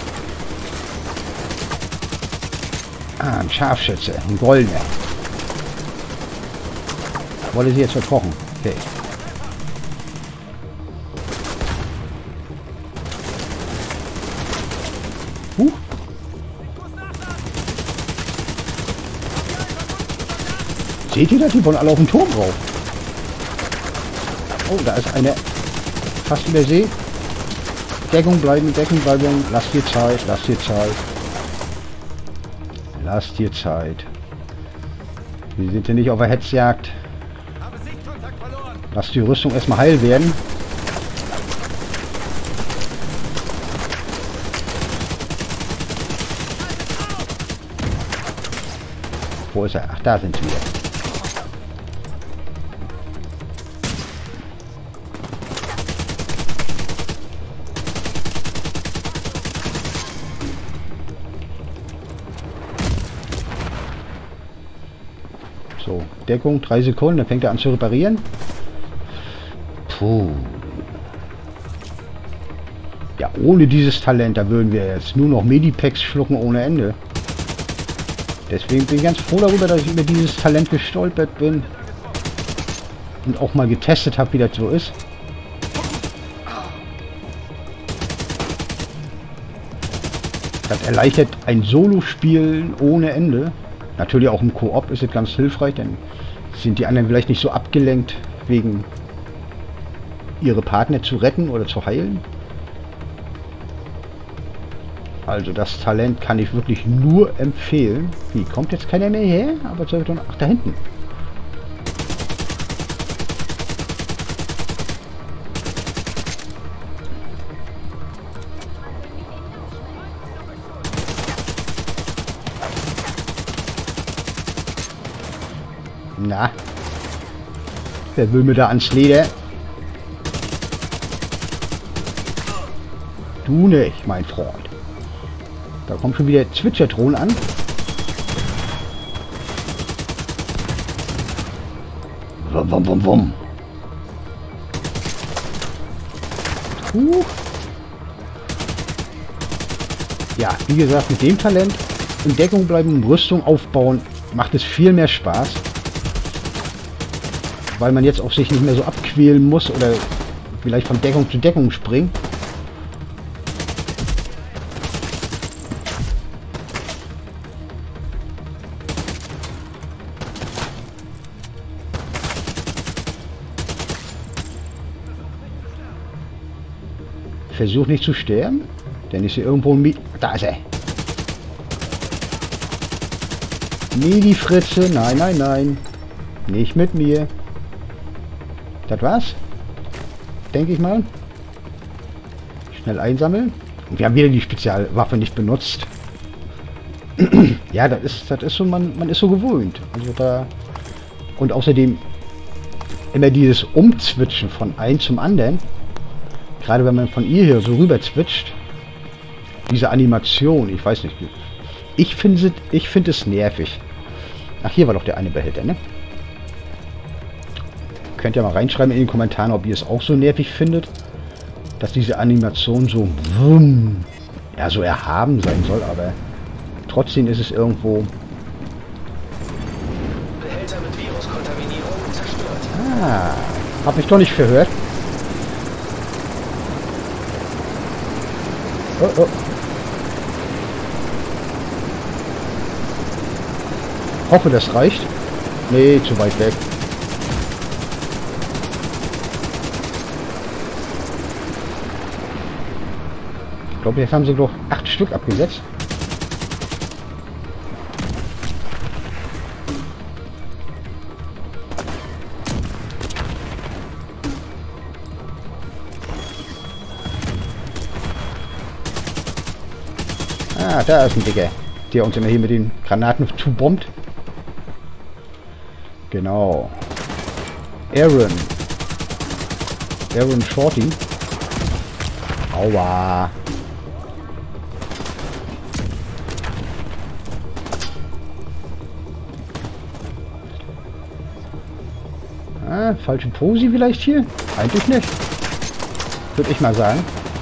Ah, ein Scharfschütze. Ein goldener. Wollte sie jetzt verkochen. Okay. Huch. Seht ihr das? Die wollen alle auf den Turm drauf. Oh, da ist eine fast über See. Deckung bleiben, Deckung bleiben. Lass dir Zeit, lass dir Zeit. Lass dir Zeit. Wir sind hier nicht auf der Hetzjagd. Lass die Rüstung erstmal heil werden. Wo ist er? Ach, da sind sie wieder. So, Deckung, drei Sekunden, dann fängt er an zu reparieren. Puh. Ja, ohne dieses Talent, da würden wir jetzt nur noch Medipacks schlucken ohne Ende. Deswegen bin ich ganz froh darüber, dass ich über dieses Talent gestolpert bin. Und auch mal getestet habe, wie das so ist. Das erleichtert ein Solo-Spielen ohne Ende. Natürlich auch im Koop ist es ganz hilfreich, denn sind die anderen vielleicht nicht so abgelenkt, wegen ihre Partner zu retten oder zu heilen. Also das Talent kann ich wirklich nur empfehlen. Wie, kommt jetzt keiner mehr her? Aber soll ich doch... Ach, da hinten. Na. Wer will mir da ans Leder? Du nicht, mein Freund. Da kommt schon wieder Zwitscherton an. Wum, wum, wum, wum. Uh. Ja, wie gesagt, mit dem Talent in Deckung bleiben und Rüstung aufbauen, macht es viel mehr Spaß. Weil man jetzt auch sich nicht mehr so abquälen muss oder vielleicht von Deckung zu Deckung springen. Versuch nicht zu sterben, denn ich sehe irgendwo ein Mi... Da ist er. Nie die Fritze. Nein, nein, nein. Nicht mit mir. Das war's. Denke ich mal. Schnell einsammeln. Und wir haben wieder die Spezialwaffe nicht benutzt. Ja, das ist, das ist so, man, man ist so gewohnt. Also da... Und außerdem immer dieses Umzwitschen von einem zum anderen. Gerade wenn man von ihr hier so rüber zwitscht. Diese Animation, ich weiß nicht. Ich finde ich finde es nervig. Ach, hier war doch der eine Behälter, ne? Könnt ihr mal reinschreiben in den Kommentaren, ob ihr es auch so nervig findet. Dass diese Animation so... Wumm, ja, so erhaben sein soll, aber... Trotzdem ist es irgendwo... Behälter mit Viruskontaminierung zerstört. Ah, hab mich doch nicht verhört. Oh, oh. Hoffe, das reicht. Nee, zu weit weg. glaube, jetzt haben sie doch acht Stück abgesetzt. Ah, da ist ein Dicker, der uns immer hier mit den Granaten zubombt. Genau. Aaron. Aaron Shorty. Aua. Ah, falsche Posi vielleicht hier? Eigentlich nicht. Würde ich mal sagen.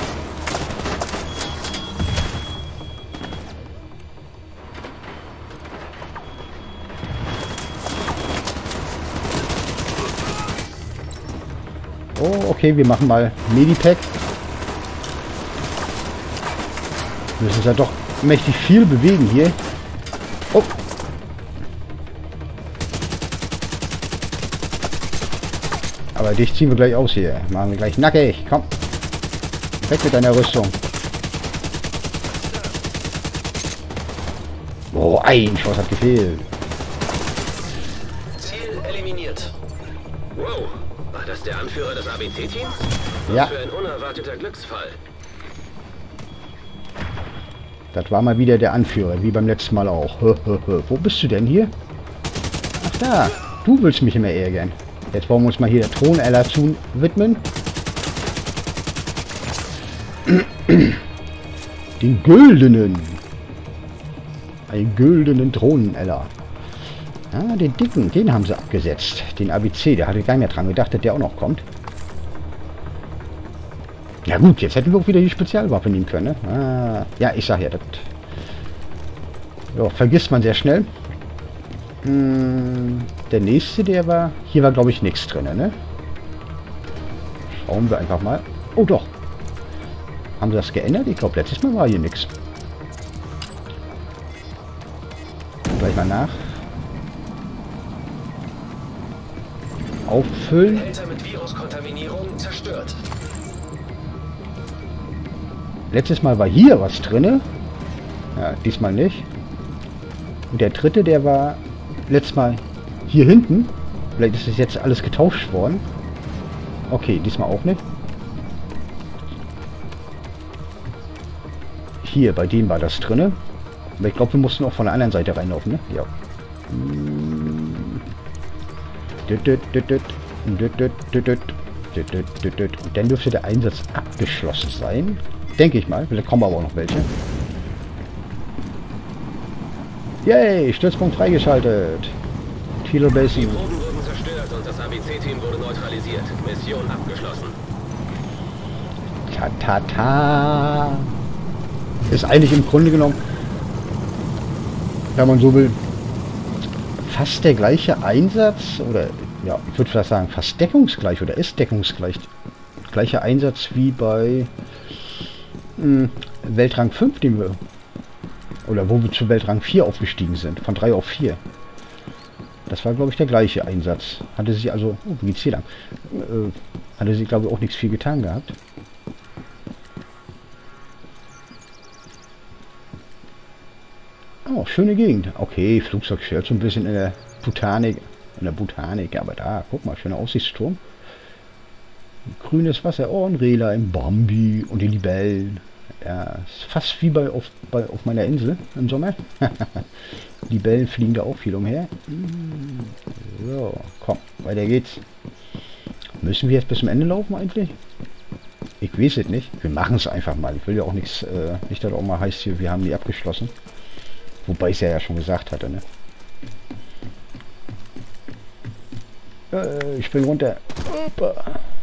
Oh, okay, wir machen mal Medipack. Wir müssen ja doch mächtig viel bewegen hier. Oh. Aber dich ziehen wir gleich aus hier. Machen wir gleich nackig. Komm. Weg mit deiner Rüstung. Oh, ein Schuss hat gefehlt. Ziel eliminiert. Wow, war das der Anführer des A B C-Teams? Ja. Was für ein unerwarteter Glücksfall. Das war mal wieder der Anführer, wie beim letzten Mal auch. Wo bist du denn hier? Ach da, du willst mich immer ärgern. Jetzt wollen wir uns mal hier der Throneller zu widmen. Den güldenen. Einen güldenen Throneller. Ah, den dicken, den haben sie abgesetzt. Den A B C, der hatte gar nicht mehr dran gedacht, dass der auch noch kommt. Ja gut, jetzt hätten wir auch wieder die Spezialwaffe nehmen können. Ne? Ah, ja, ich sag ja, das ja, vergisst man sehr schnell. Hm, der nächste, der war... Hier war, glaube ich, nichts drin. Ne? Schauen wir einfach mal. Oh doch. Haben sie das geändert? Ich glaube, letztes Mal war hier nichts. Gleich mal nach. Auffüllen. Behälter mit Viruskontaminierung zerstört. Letztes Mal war hier was drin. Ja, diesmal nicht. Und der dritte, der war letztes Mal hier hinten. Vielleicht ist es jetzt alles getauscht worden. Okay, diesmal auch nicht. Hier, bei dem war das drin. Aber ich glaube, wir mussten auch von der anderen Seite reinlaufen, ne? Ja. Und dann dürfte der Einsatz abgeschlossen sein. Denke ich mal. Vielleicht kommen aber auch noch welche. Yay! Stützpunkt freigeschaltet. Tilo Die Basin. Proben wurden zerstört und das A B C-Team wurde neutralisiert. Mission abgeschlossen. Ta ta ta. Ist eigentlich im Grunde genommen, wenn man so will, fast der gleiche Einsatz. Oder ja, ich würde fast sagen, fast deckungsgleich oder ist deckungsgleich. Gleicher Einsatz wie bei mh, Weltrang fünf, den wir, oder wo wir zu Weltrang vier aufgestiegen sind, von drei auf vier. Das war, glaube ich, der gleiche Einsatz. Hatte sie also, oh, wie geht's hier lang? Äh, hatte sie, glaube ich, auch nichts viel getan gehabt. Oh, schöne Gegend. Okay, Flugzeug stört so ein bisschen in der Botanik, in der Botanik, aber da, guck mal, schöner Aussichtsturm. Grünes Wasser, oh, ein Rehlein, im Bambi und die Libellen. Ja, ist fast wie bei auf, bei, auf meiner Insel im Sommer. Libellen fliegen da auch viel umher. So, komm, weiter geht's. Müssen wir jetzt bis zum Ende laufen eigentlich? Ich weiß es nicht. Wir machen es einfach mal. Ich will ja auch nichts, äh, nicht, dass auch mal heißt hier, wir haben die abgeschlossen. Wobei ich es ja schon gesagt hatte, ne? Äh, ich spring runter. Opa.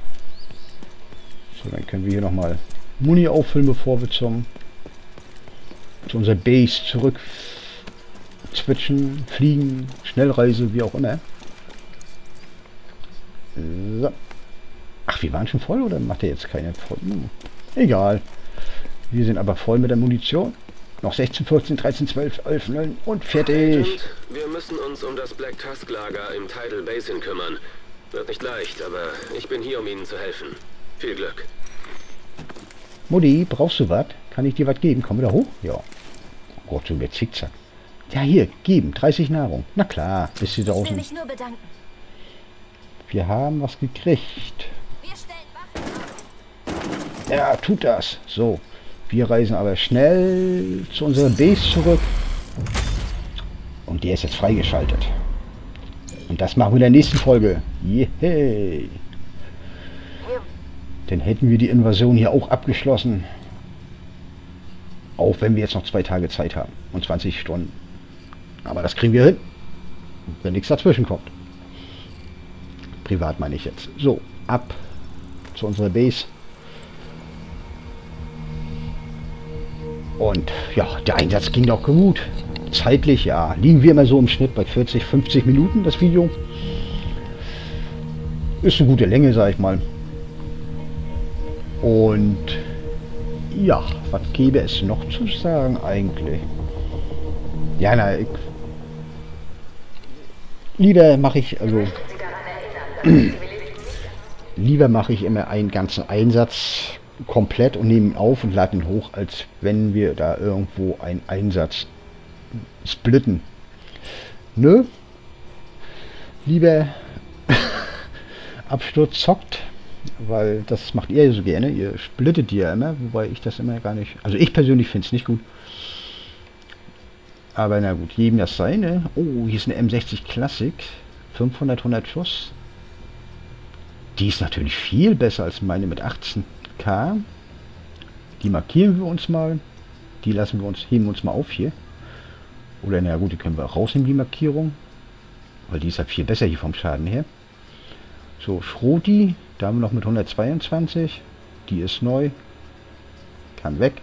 So, dann können wir hier nochmal Muni auffüllen, bevor wir zum zu unserer Base zurück switchen, fliegen, Schnellreise, wie auch immer. So. Ach, wir waren schon voll, oder macht er jetzt keine voll? Hm. Egal. Wir sind aber voll mit der Munition. Noch sechzehn, vierzehn, dreizehn, zwölf, elf, neun und fertig. Agent, wir müssen uns um das Black Tusk Lager im Tidal Basin kümmern. Wird nicht leicht, aber ich bin hier, um Ihnen zu helfen. Viel Glück. Mutti, brauchst du was? Kann ich dir was geben? Komm wieder hoch? Ja. Oh Gott, so mehr Zickzack. Ja, hier, geben. dreißig Nahrung. Na klar, bist du Ich will draußen. mich nur bedanken. Wir haben was gekriegt. Wir stellen Wachen. Ja, tut das. So, wir reisen aber schnell zu unserer Base zurück. Und der ist jetzt freigeschaltet. Und das machen wir in der nächsten Folge. Yay! Dann hätten wir die Invasion hier auch abgeschlossen. Auch wenn wir jetzt noch zwei Tage Zeit haben. Und zwanzig Stunden. Aber das kriegen wir hin. Wenn nichts dazwischen kommt. Privat meine ich jetzt. So, ab zu unserer Base. Und ja, der Einsatz ging doch gut. Zeitlich, ja, liegen wir immer so im Schnitt bei vierzig, fünfzig Minuten, das Video. Ist eine gute Länge, sag ich mal. Und ja, was gäbe es noch zu sagen eigentlich? Ja, na, ich, lieber mache ich, also lieber mache ich immer einen ganzen Einsatz komplett und nehme ihn auf und lade ihn hoch, als wenn wir da irgendwo einen Einsatz splitten. Nö? Lieber Absturz zockt, weil das macht ihr ja so gerne. Ihr splittet die ja immer, wobei ich das immer gar nicht... Also ich persönlich finde es nicht gut. Aber na gut, jedem das seine. Oh, hier ist eine M sechzig Classic. fünfhundert, hundert Schuss. Die ist natürlich viel besser als meine mit achtzehn K. Die markieren wir uns mal. Die lassen wir uns, heben wir uns mal auf hier. Oder na gut, die können wir auch rausnehmen, die Markierung. Weil die ist ja viel besser hier vom Schaden her. So, Schroti, da haben wir noch mit hundertzweiundzwanzig. Die ist neu. Kann weg.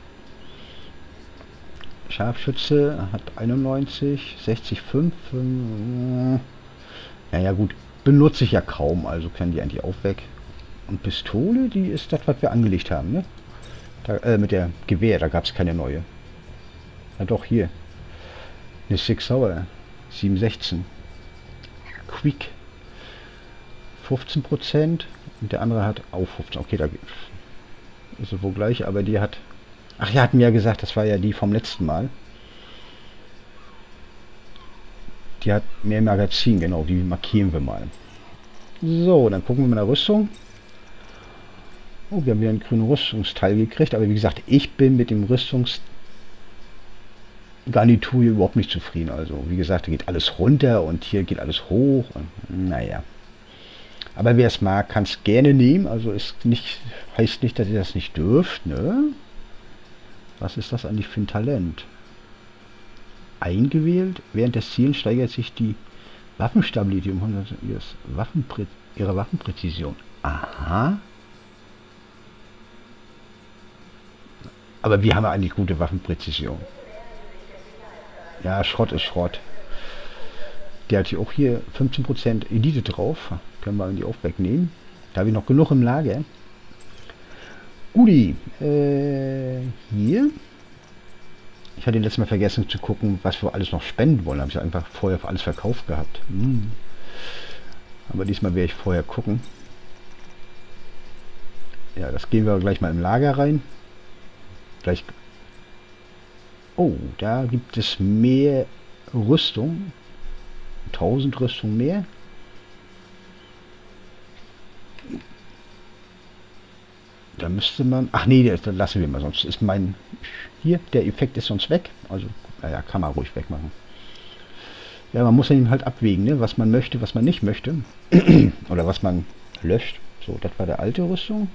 Scharfschütze hat einundneunzig, sechzig Komma fünf. Naja gut, benutze ich ja kaum, also kann die eigentlich auch weg. Und Pistole, die ist das, was wir angelegt haben, ne? Da, äh, mit der Gewehr, da gab es keine neue. Na doch, hier. Eine Six Sauer. sieben sechzehn. Quick. fünfzehn Prozent. Und der andere hat auch fünfzehn. Okay, da ist es wohl gleich, aber die hat... Ach ja, hatten wir ja gesagt, das war ja die vom letzten Mal. Die hat mehr Magazin, genau, die markieren wir mal. So, dann gucken wir mal in der Rüstung. Oh, wir haben wieder einen grünen Rüstungsteil gekriegt, aber wie gesagt, ich bin mit dem Rüstungsgarnitur hier überhaupt nicht zufrieden. Also, wie gesagt, da geht alles runter und hier geht alles hoch und naja. Aber wer es mag, kann es gerne nehmen. Also ist nicht, heißt nicht, dass ihr das nicht dürft, ne? Was ist das eigentlich für ein Talent? Eingewählt. Während des Zielen steigert sich die Waffenstabilität um hundert, Waffenprä ihre Waffenpräzision. Aha. Aber wir haben ja eigentlich gute Waffenpräzision. Ja, Schrott ist Schrott. Der hat hier auch hier fünfzehn Prozent Elite drauf. Können wir die auch wegnehmen. Da habe ich noch genug im Lager. Guti, äh, hier. Ich hatte letztes Mal vergessen zu gucken, was wir alles noch spenden wollen. Habe ich einfach vorher alles verkauft gehabt. Hm. Aber diesmal werde ich vorher gucken. Ja, das gehen wir gleich mal im Lager rein. Gleich. Oh, da gibt es mehr Rüstung. tausend Rüstung mehr. Da müsste man... Ach nee, das lassen wir mal, sonst ist mein... Hier, der Effekt ist sonst weg. Also, naja, kann man ruhig wegmachen. Ja, man muss ihn halt abwägen, ne? Was man möchte, was man nicht möchte. Oder was man löscht. So, das war der alte Rüstung.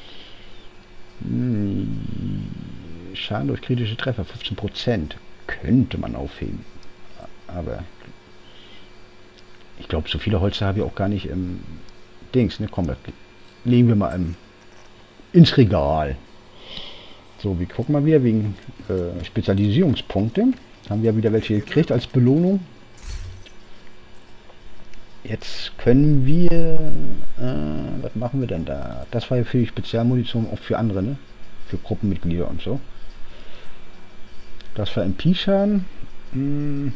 Hm, Schaden durch kritische Treffer, fünfzehn Prozent. Könnte man aufheben. Aber... Ich glaube, so viele Holzer habe ich auch gar nicht im Dings, ne? Komm, das legen wir mal im, ins Regal. So, wir gucken mal wieder wegen äh, Spezialisierungspunkte. Haben wir wieder welche gekriegt als Belohnung. Jetzt können wir... Äh, was machen wir denn da? Das war ja für die Spezialmunition, auch für andere, ne? Für Gruppenmitglieder und so. Das war M P-Schaden. Hm.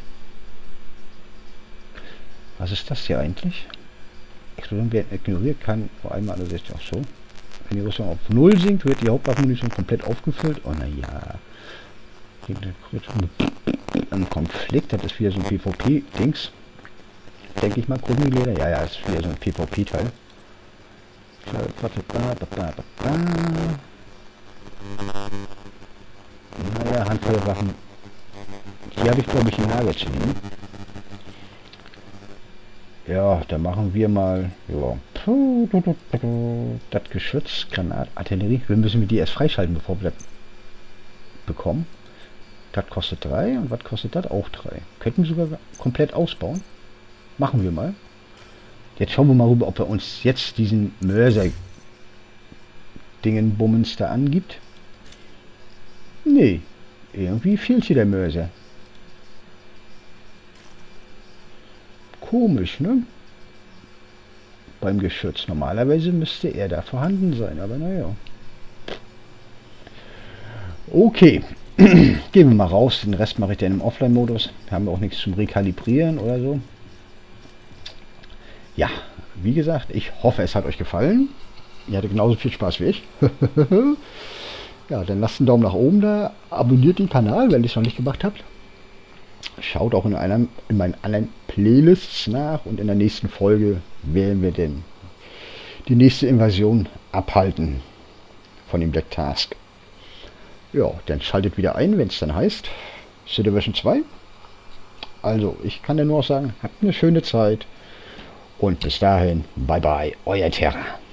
Was ist das hier eigentlich? Explosion werden ignoriert, kann vor allem alle sich auch so. Wenn die Rüstung auf null sinkt, wird die Hauptwaffenmunition komplett aufgefüllt. Oh naja. Ein Konflikt, das ist wieder so ein PvP-Dings. Denke ich mal, Krummeleder. Ja, ja, ist wieder so ein PvP-Teil. Naja, Handfeuerwaffen. Die habe ich, glaube ich, im Lager zu liegen. Ja, dann machen wir mal ja, das Geschütz, Granat, Artillerie. Wir müssen die erst freischalten, bevor wir das bekommen. Das kostet drei und was kostet das? Auch drei. Könnten wir sogar komplett ausbauen. Machen wir mal. Jetzt schauen wir mal rüber, ob er uns jetzt diesen Mörser Dingenbummens da angibt. Nee, irgendwie fehlt hier der Mörser. Komisch, ne? Beim Geschütz. Normalerweise müsste er da vorhanden sein, aber naja. Okay. Gehen wir mal raus. Den Rest mache ich dann im Offline-Modus. Haben wir auch nichts zum Rekalibrieren oder so. Ja, wie gesagt, ich hoffe, es hat euch gefallen. Ihr hattet genauso viel Spaß wie ich. Ja, dann lasst einen Daumen nach oben da. Abonniert den Kanal, wenn ihr es noch nicht gemacht habt. Schaut auch in, einem, in meinen anderen Playlists nach. Und in der nächsten Folge werden wir denn die nächste Invasion abhalten von dem Black Task. Ja, dann schaltet wieder ein, wenn es dann heißt Cityvision zwei. Also, ich kann dir nur sagen, habt eine schöne Zeit. Und bis dahin, bye bye, euer Terra.